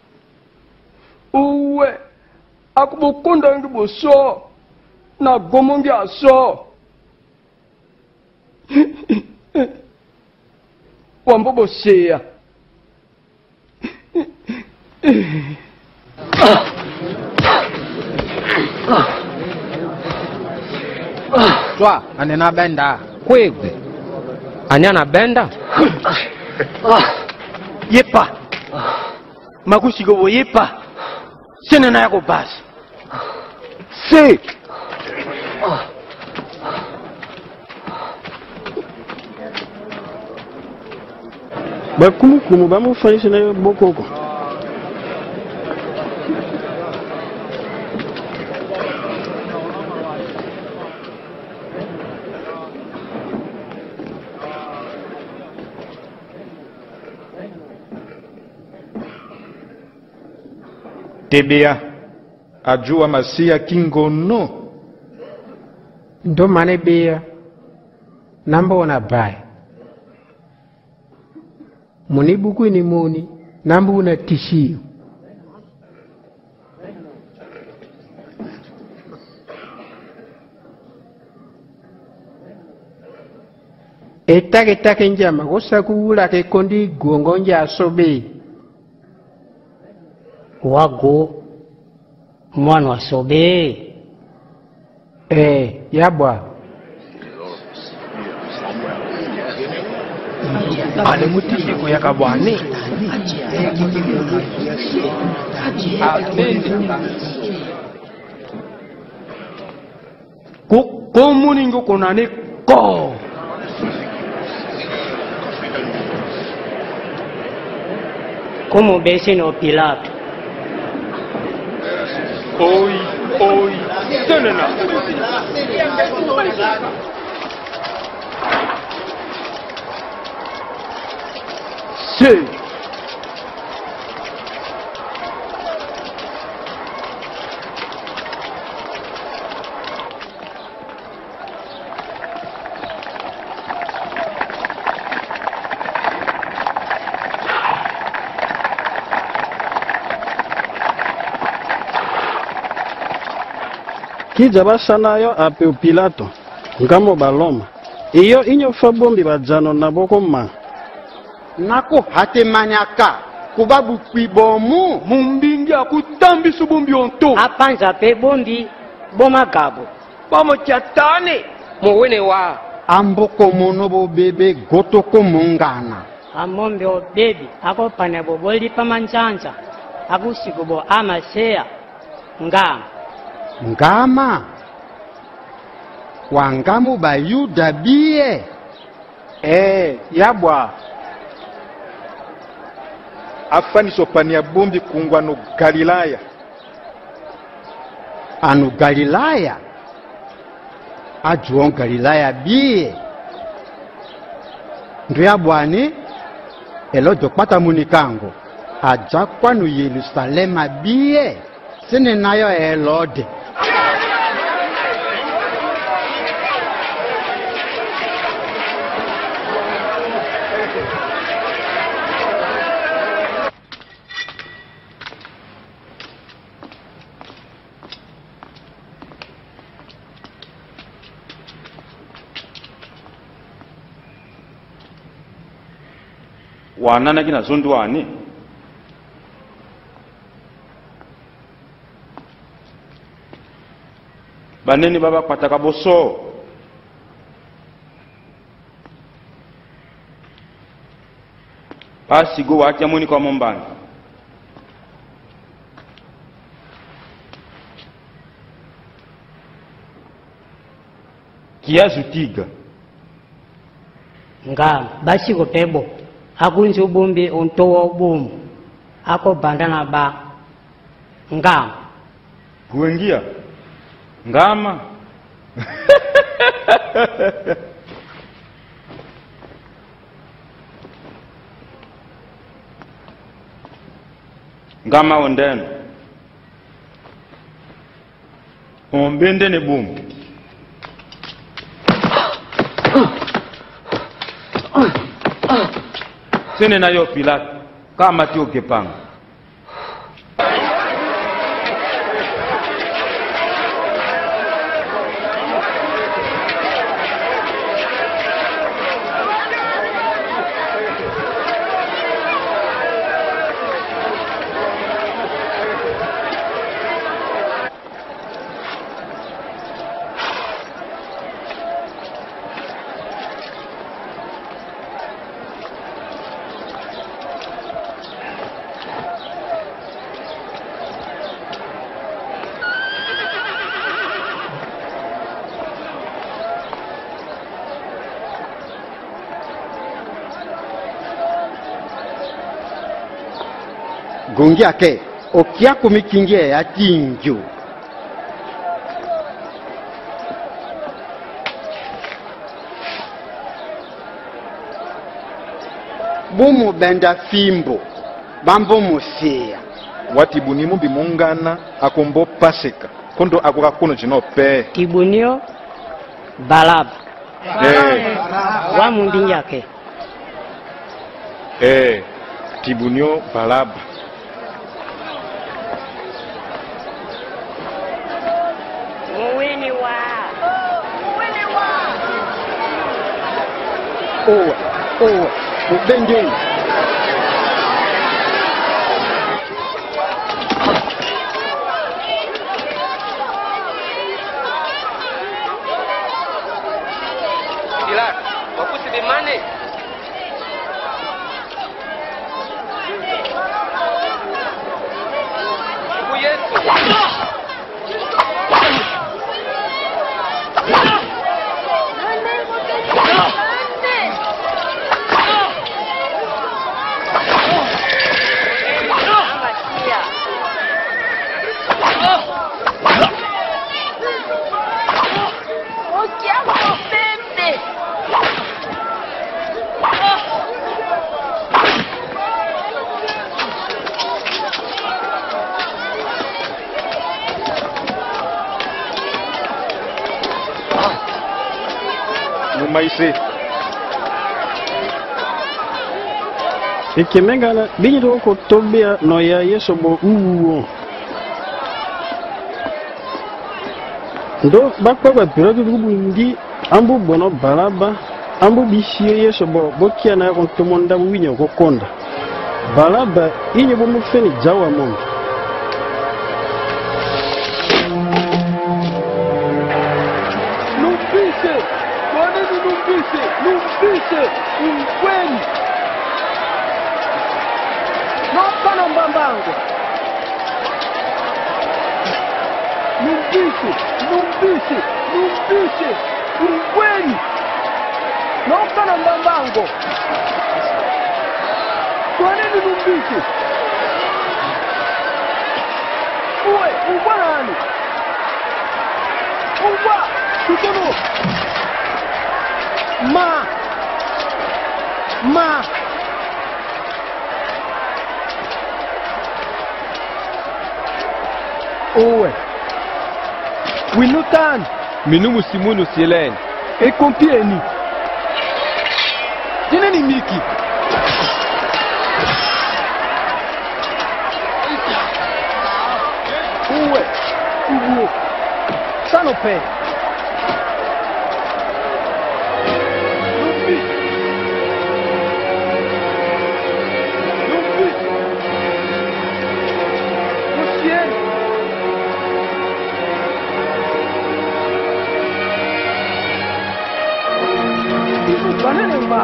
owe akubokonda ngibo so na gomongi aso wambobo seya Twa anena benda kwegwe anyana benda yepa makushigo yepa sene na yako basi se bakumukumu bamufanyisa nayo bokoko tebea ajua masia kingono ndo mane bea nambona bai munibuku ni muni nambu una tishio etake take njama kosa kuula ke kondi gongo nja sobe wago mwana wa sobe eh yabwa ale mutishiko yakabwane ko ko muningo konane ko como bese no Pilato oi oi tenena se kija basanayo ape Pilato ngamo baloma iyo inyo fabombi bajano na boko ma nako hatemanyaka kubabu kwibomu mumbingi akutambi subumbi onto apanza pe bombi boma gabo bamo chatane muwene wa amboko mono bo bebe gotoko mungana amombe o bebi akopana boboli pamanjanja akusikubo amaseya ngama ngama wangamu bayuda biye eh yabwa afaniso pania bombi kungwa no Galilaya anu Galilaya ajuon Galilaya biye ndo yabwani elojo pata munikango aja kwanu Yerusalema biye sine nayo elode wanana kina zondu wani baneni baba pataka boso pasi go wacha muni kwa mombani kiazu tiga nga basi ko tebo akunzi ubumbi ontowa ubumu ako bandana ba nga kuingia ngama ngama ondeno ombende ne bumu sene na yo Pilato kama tio kepanga gongia ke okia kumikingie ya tinjo bumu benda fimbo bambo musia watibunimu bimungana akombo pasika kondo akoka kuno jino pe tibunio balaba eh wa mundi yake eh tibunio balaba muwini wa muwini wa owa owa ubengeni Pilato wakusi bimane Ibu Yesu maise ikimengana binyito ko tobia no ya Yesu bo uwo ndo bakwa ba pirogi bubundi ambu bono balaba ambu bisiye Yesu bo bokia na ko tomonda winyo ko konda balaba inye bo mufeni jawa mondo Lumpise, kwa nini lumpise? Lumpise, ukweli. Nopana mbambango. Lumpise, lumpise, lumpise, ukweli. Nopana mbambango. Kwa nini lumpise? Uwe, uwa nani? Uwa, tukono. Ma Ma Owe Winutan Minumu simunu sieleni E kompieni Jine ni miki Uwe Uwe Sanope banene mba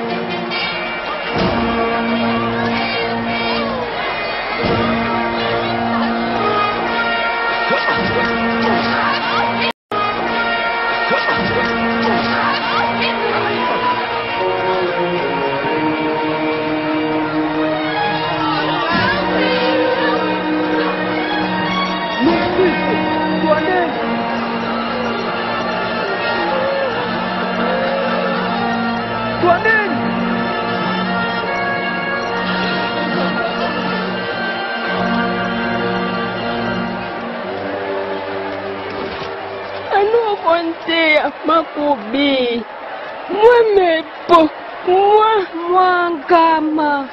Kontea makubi mwemepo mwa mwangama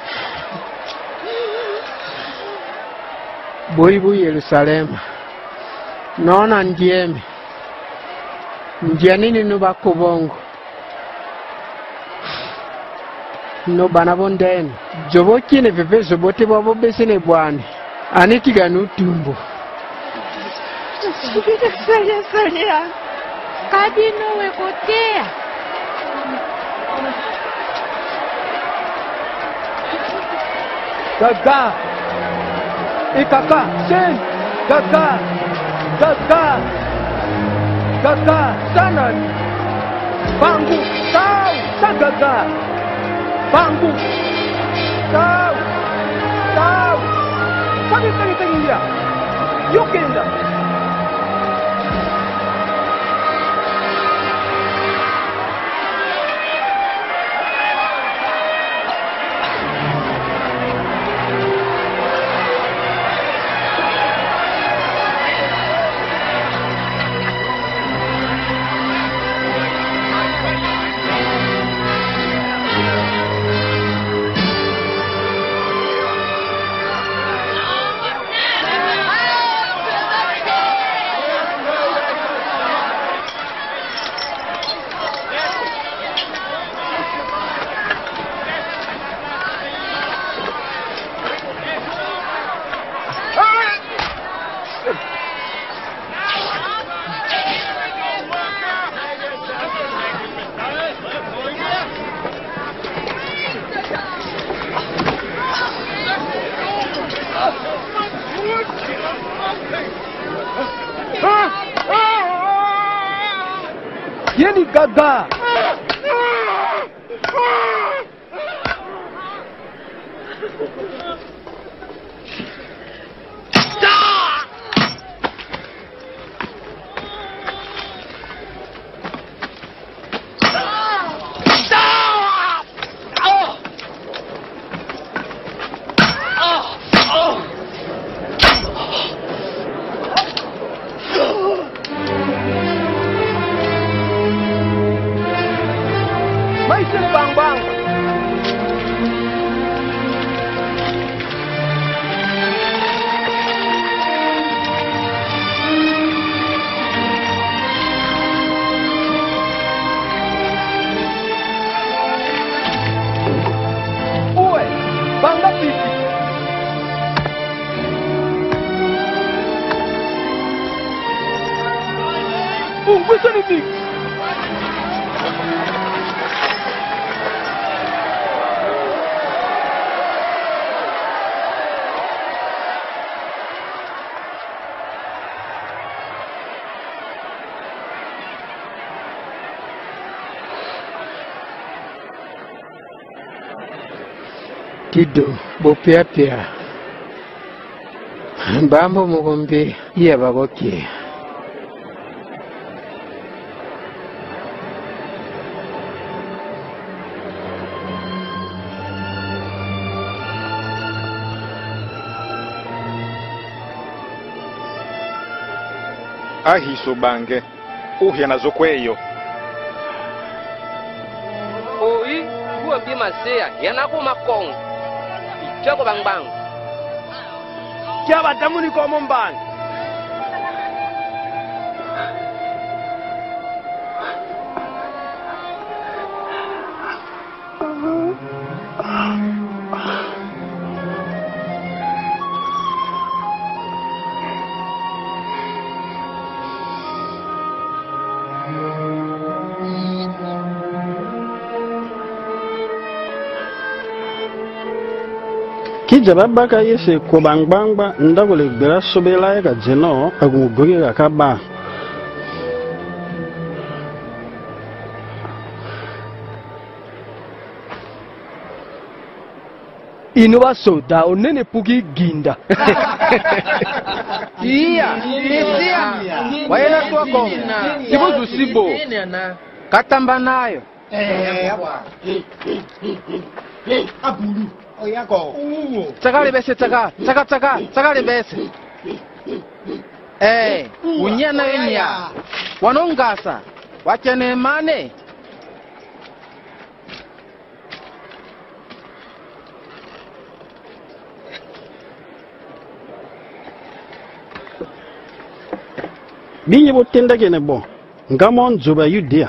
boibu Yerusalema nona ndieme ndianini nuba kubongo no bana bondeni jobo kine vevezo bote babo besene bwane anikiga nutumbo Salia salia kadino wekotea Gaga Ikaka Sen Gaga Gaga Gaga Sanan Bangu Tau Sagaga Bangu Tau Tau Kami kami kami ya Yukenda Yeni Gaga Bang bang Uwe bangga pipi Uh, bisa nih Kido bopia pia Bambo mugombe iya bagokie ahiso bange uhya nazo kweyo Oi kuwa bima sea yana kuma kong Chako bang bang Kia batamu ni kwa mombang Kija babaka yese ko bangbangba ndago le gbera sobela ya jeno agugoge ga kaba. Inuwa soda onene pugi ginda. Iya, iya. Wayena tuwa ko. Sibuzu sibo. Katamba nayo. Eh, abulu. Oyako. Tsakale bese tsaka, tsaka tsaka, tsakale bese. Eh, unyana yenya. Wanongasa. Wachene mane. Binye botenda kene bo. Ngamon zoba yudia.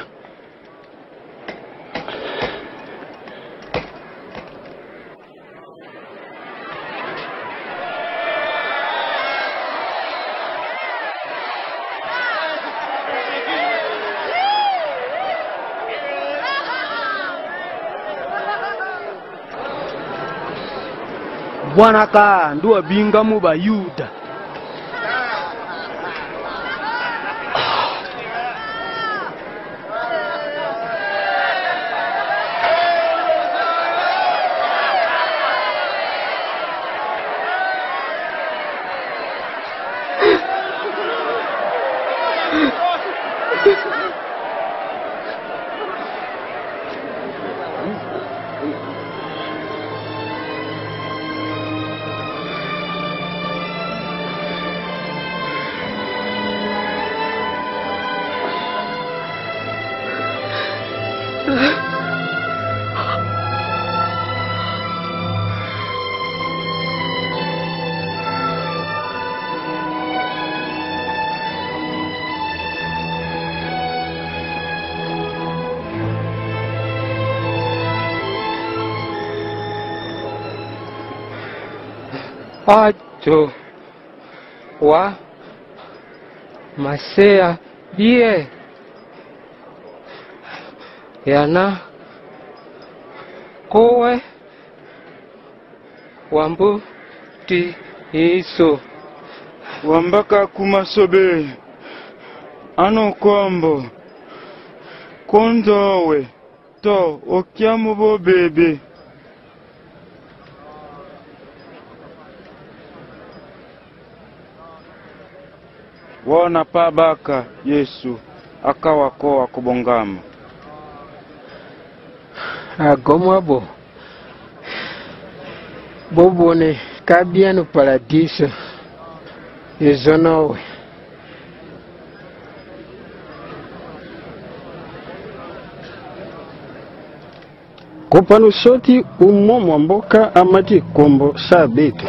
Bwana ka nduwa binga mu ba Yuda. Acho wa masea bie yana kowe wambu ti iso wambaka kumasobe ano kombo kondowe to okyamu bo bebe wana pabaka Yesu akawakoa kubongama agomwa bo bobone kabia no paradiso ezonowe Kopanu soti umo mwamboka amati kombo sabetu.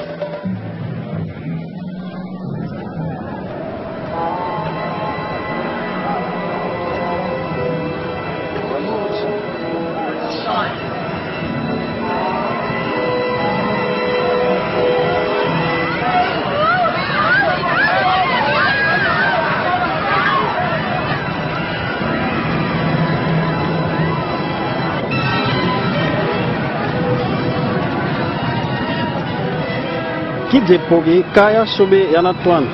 Kidze pogi kaya sobe yanatwan.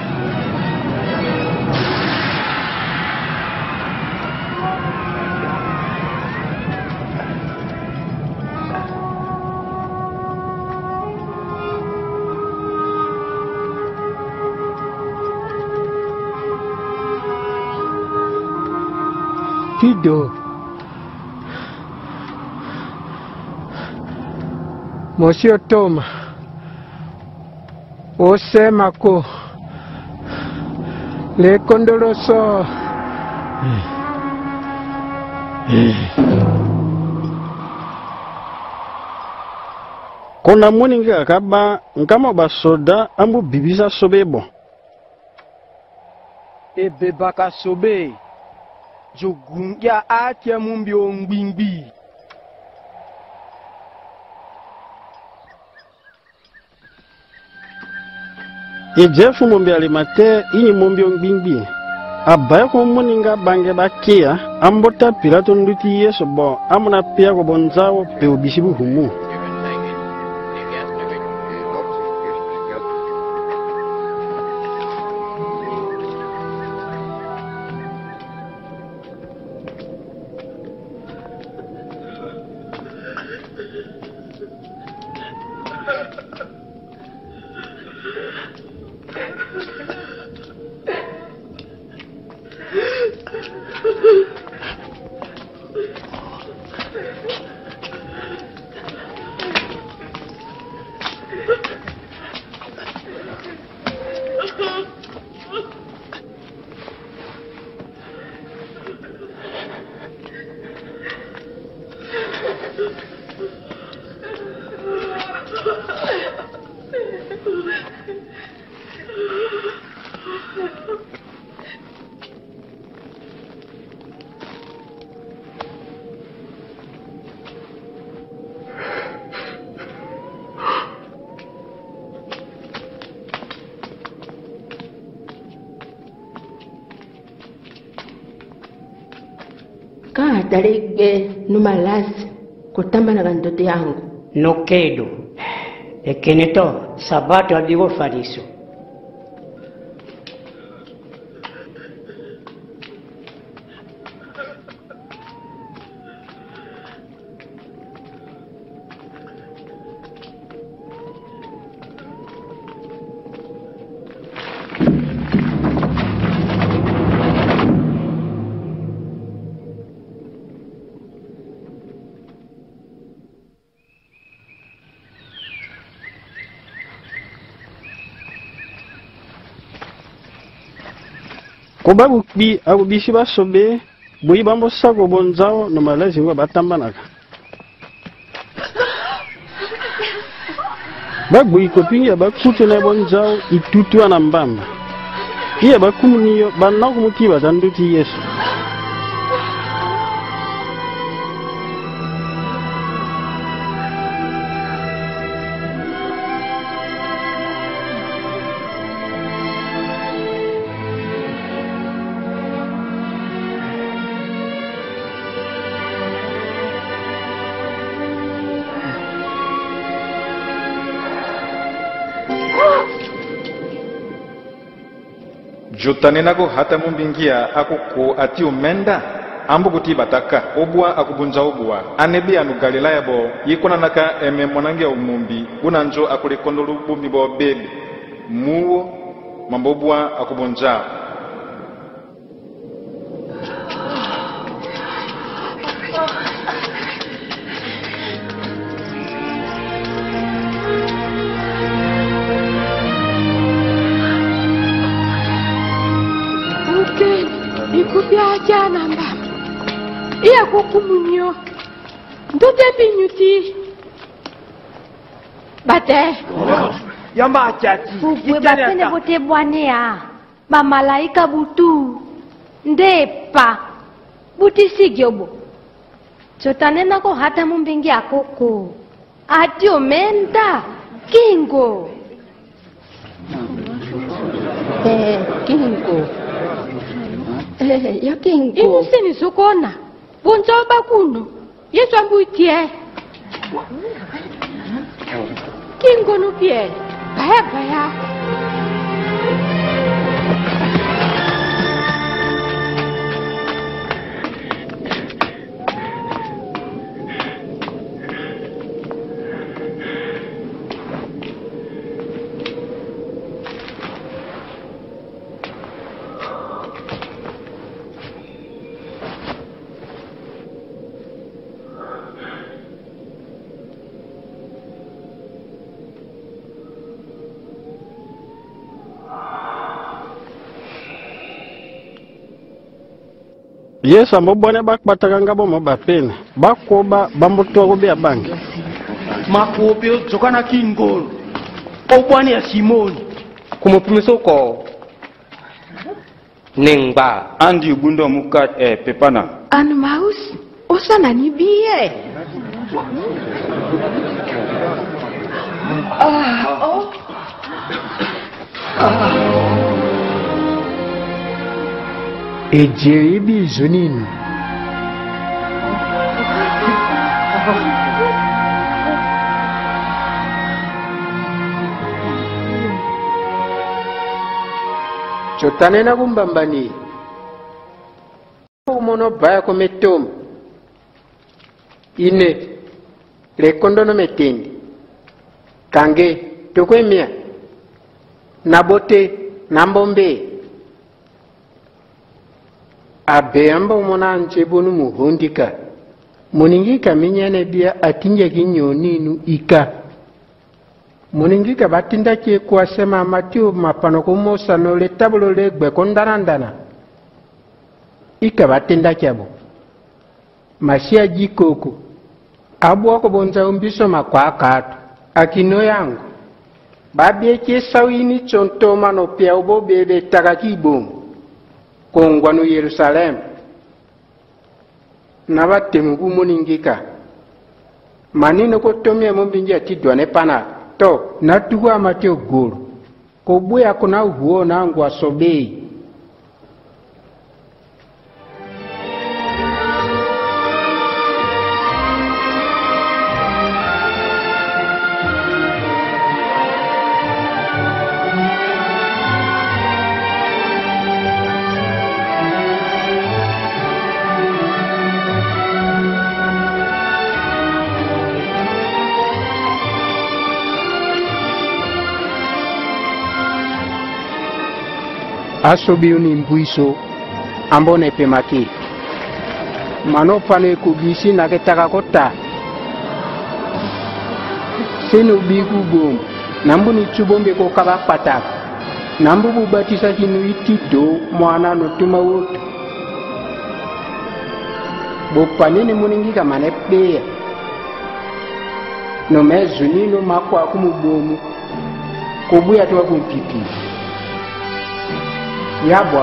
Kido Monsieur Thomas osema ko le kondoloso Kona muninga kaba nkama basoda ambu bibisa sobebo Ebe baka sobe jogun ya atia mumbi ongbingbi Ejefu mombi alimate ini mombi ongbingbi abaya ko muninga bange bakia ambota Pilato nduti Yesu bo amuna pia ko bonzawo pe obisibu humu Kaa darege numalasi kutamba na gandote yangu. Nokedo. Ekeneto sabato adigo fariso. Koba bukbi abubishi basobe buyi bambo sago bonzao no malazi wa batambanaka. Bagui kopingi abakutu na bonzao itutu na mbamba. Iya bakumuniyo banako mutiba zanduti Yesu. Jotanena ko hata mumbingia ako ko ati umenda ambu kuti bataka obwa akubunja obwa anebi anu Galilaya bo yikona naka eme monange umumbi bunanjo akulekondo lubumbi bo bebe muo mambobwa akubunja Ikupia jana mba. Iya kukumunyo. Ndote binyuti. Bate. Yamba achati. Bubwe bapene bote bwanea. Ba malaika butu. Ndepa. Buti sigyobo. Chotanena ko hata mumbingi akoko. Ati omenda. Kingo. Eh, kingo. Eh, ya kingo. Imusini sukona. Bonzo bakuno. Yesu ambuitie. Kingo no pie. Baya baya. Yesu amobone bakbataka bo mobapene bakoba bamboto ko bya bangi Makobe zokana kingolo obwani ya Simoni kumupimiso ko nengba andi ubundo mukat eh pepana Anu maus osana nibie. Ah, oh. Ah. Eje ibizo nini? Chotanena kumbambani. Umono baya kometom. Ine lekondo no metindi. Kange tokwemia. Nabote nambombe. abeamba umona anchebonu muhundika muningika minyane bia atinje kinyoninu ika muningika batinda che kwasema matiu mapano kumosa no le tabulo legbe kondarandana ika batinda chabo mashia jikoko abu ko bonza umbiso makwa katu akino yangu babie che sawini chontoma no pia obo bebe takaki bom kongwa no Yerusalem nabatemu kumuningika manino ko tomye mumbinje atidwane pana to natuwa matyo gulu kobuya kuna uhuo nangu asobei asobi uni mbuiso ambone pemaki mano pano kubisi na ketaka kota seno biku bom nambu ni chubombe ko kaba patak nambu bubatisa kinu itido mwana no tuma wotu bo panini muningi kama nepe no mezuni no makwa kumubomu kubuya tuwa kumpipi yabwa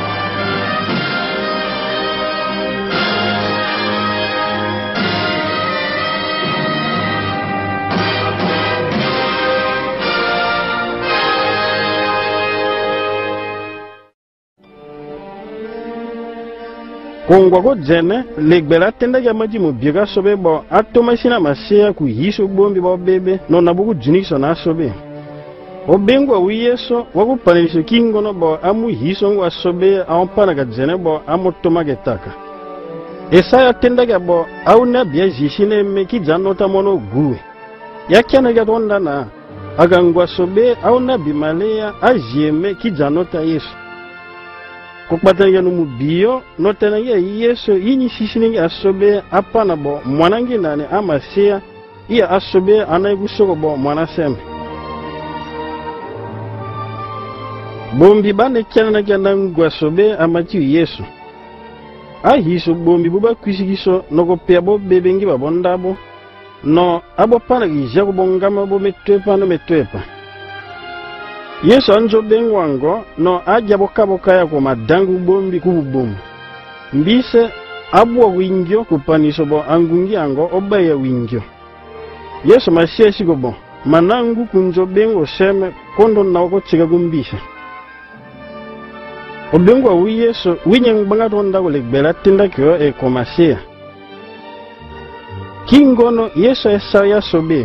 kongwa ko jene legbela tenda ya maji mu biga sobe bo atoma sina masia ku hiso bombi bo bebe no nabuku juniso na sobe obengwa wiyeso wakupanilisho kingono bo amu hiso ngwa sobe ampana ga jene bo amu toma getaka esaya tenda ga bo au na bia jishine me ki janota mono guwe yakyana ga tonda na agangwa sobe au na bimalea ajieme ki janota yesu kokpata ya numu biyo notena ya yesu yinyi shishine asobe apana bo mwanangi nane amasia iya asobe anaigusoko bo mwanaseme bombi bane kyana na kyana ngwasobe amati yesu ahiso bombi buba kwisigiso noko pia bo bebengi babondabo no abo pana gija ko bongama bo metwepa no metwepa yesu anjo bengwango no aja bokabo kaya ko madangu bombi kububum mbise abo wingyo kupaniso bo angungi ango obaya wingyo yesu masia sigobo manangu kunjo bengo seme kondo na ko chiga gumbisa obengwa wiyeso winyang bangatonda ko legbela tinda kyo e komasia kingono yeso esa ya sobe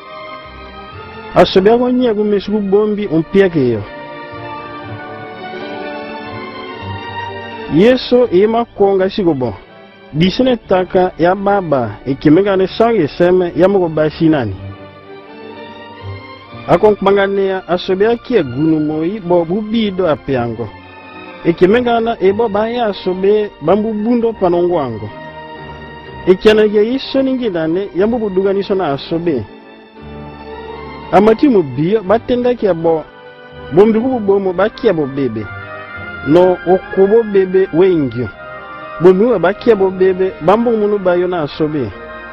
asobe ko nya gumesu bombi ompia keyo yeso ema konga sigobo disene taka ya baba ekimega ne sange seme ya moko basinani akon pangania asobe akia gunu moi bo bubido apiango ekimengana ebo baya sobe bambu bundo panongwango ekyana ya iso ningidane yambu buduganiso na asobe amati mu biyo batenda kya bo bombi kubomo bakia bo bebe no okubo bebe wengyo bombi wa bakia bo bebe bambu munu bayo na asobe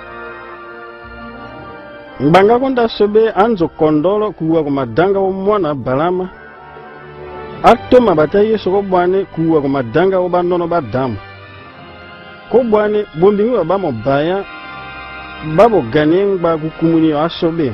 mbanga konda sobe anzo kondolo kuwa kumadanga omwana balama atoma bataye soko bwane kuwa kumadanga obanono badamu ko bwane bombi wa bamo baya babo ganengba kukumuni asobe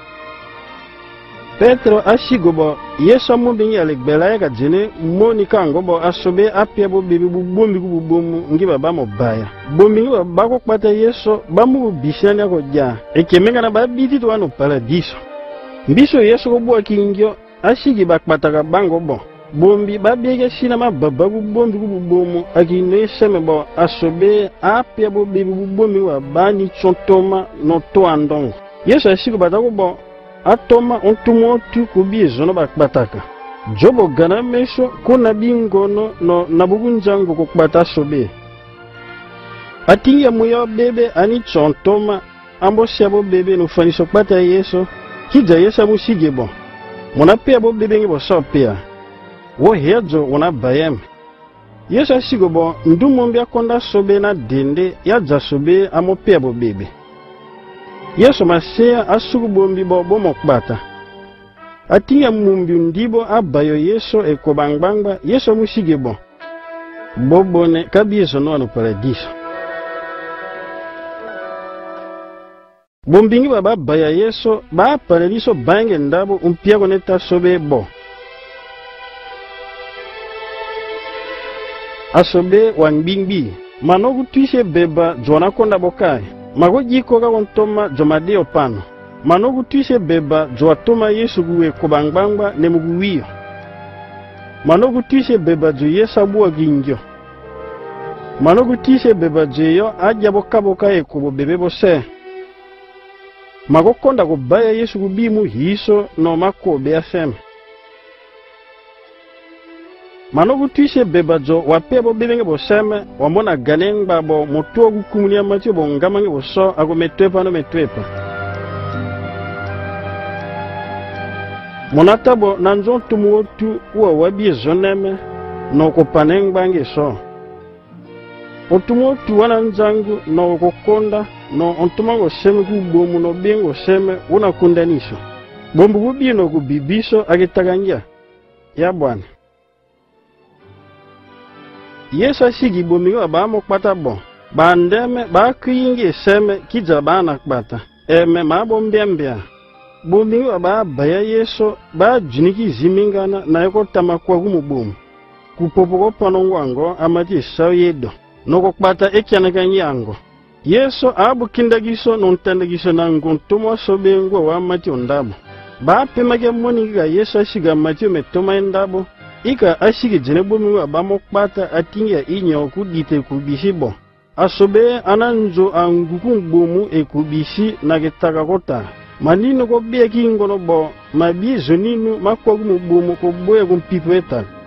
Petro ashigobo yeso mumbi ya legbela ya kajene monika ngobo asobe apia bo bibi bombi kububomu ngiba bamo baya bombi wa bako kwata yeso bamu bishani ko ja ekemenga na babiti to ano paradiso mbiso yeso ko bwa kingyo ashigi bakpataka bango bo bombi babiege sina mababa bombi kububomu akine seme bo asobe apia bo bibi bombi wa bani chontoma no to andong yeso ashigo batako bo atoma ontumo tu kubi zono bakbataka jobo gana mesho kuna bingono no nabugunjangu kukbata sobe. Atinga muya bebe ani chontoma ambo siabo bebe nufaniso kbata yeso kija yesa musige bon. Mona pia bo bebe ngibo sopia. Wo hejo wana bayem. Yesa sigo bon ndumombi akonda sobe na dende ya jasobe amo pia bo bebe. Yeso masia asugu bombi bo bomo kbata. Atinga mumbi ndibo abayo yeso ekobangbangba yeso musige bon. Bobone kabi yeso no anu paradiso. Bombingi baba baya yeso ba paradiso bange ndabo umpia koneta sobe bo. Asobe wangbingbi manogu tuishe beba jona konda bokai. Mago jiko ka kontoma jomade opano. Manogu tuishe beba joatoma yesu guwe kobangbangba nemuguwiyo. Manogu tuishe beba jo yesa buwa gingyo. Manogu tuishe beba jeyo aja boka boka eko bebe bose. Mago konda kubaya yesu gubimu hiso no mako beasem. Manogu tuishe beba jo wapebo bebenge boseme wamona ganengba bo motuwa gukumunia matio bo ngamange boso ako metwepa no metwepa. Monatabo nanjon tumuotu uwa wabie zoneme no kopanengba nge so. Otumuotu wana njangu no kokonda no ontumango seme kubomu no bengo seme una kundanisho. Bombu gubi no kubibiso agitagangia. Ya bwana. Yesa sigi bomigo ba mo kpata bon. Ba ndeme ba kuyinge seme kija ba na kpata. Eme ma bombembia. Bomigo ba baya yeso ba juniki zimingana na yoko tamakwa gumubomu. Kupopoko panongwango amati sawedo. Noko kpata ekyana kanyango. Yeso abu kindagiso nontandagiso nango ntomo sobengo wa amati ondabo. Ba pemage moniga yeso asiga amati metoma endabo. Ika ashigi jenebomi abamo kpata atinga inya okudite kubisi bon. Asobe ananjo angukumbomu ekubisi nagetaka kota. Manino ko beki ngono bo mabi zoninu makwagumu bomu ko boye kumpipu eta.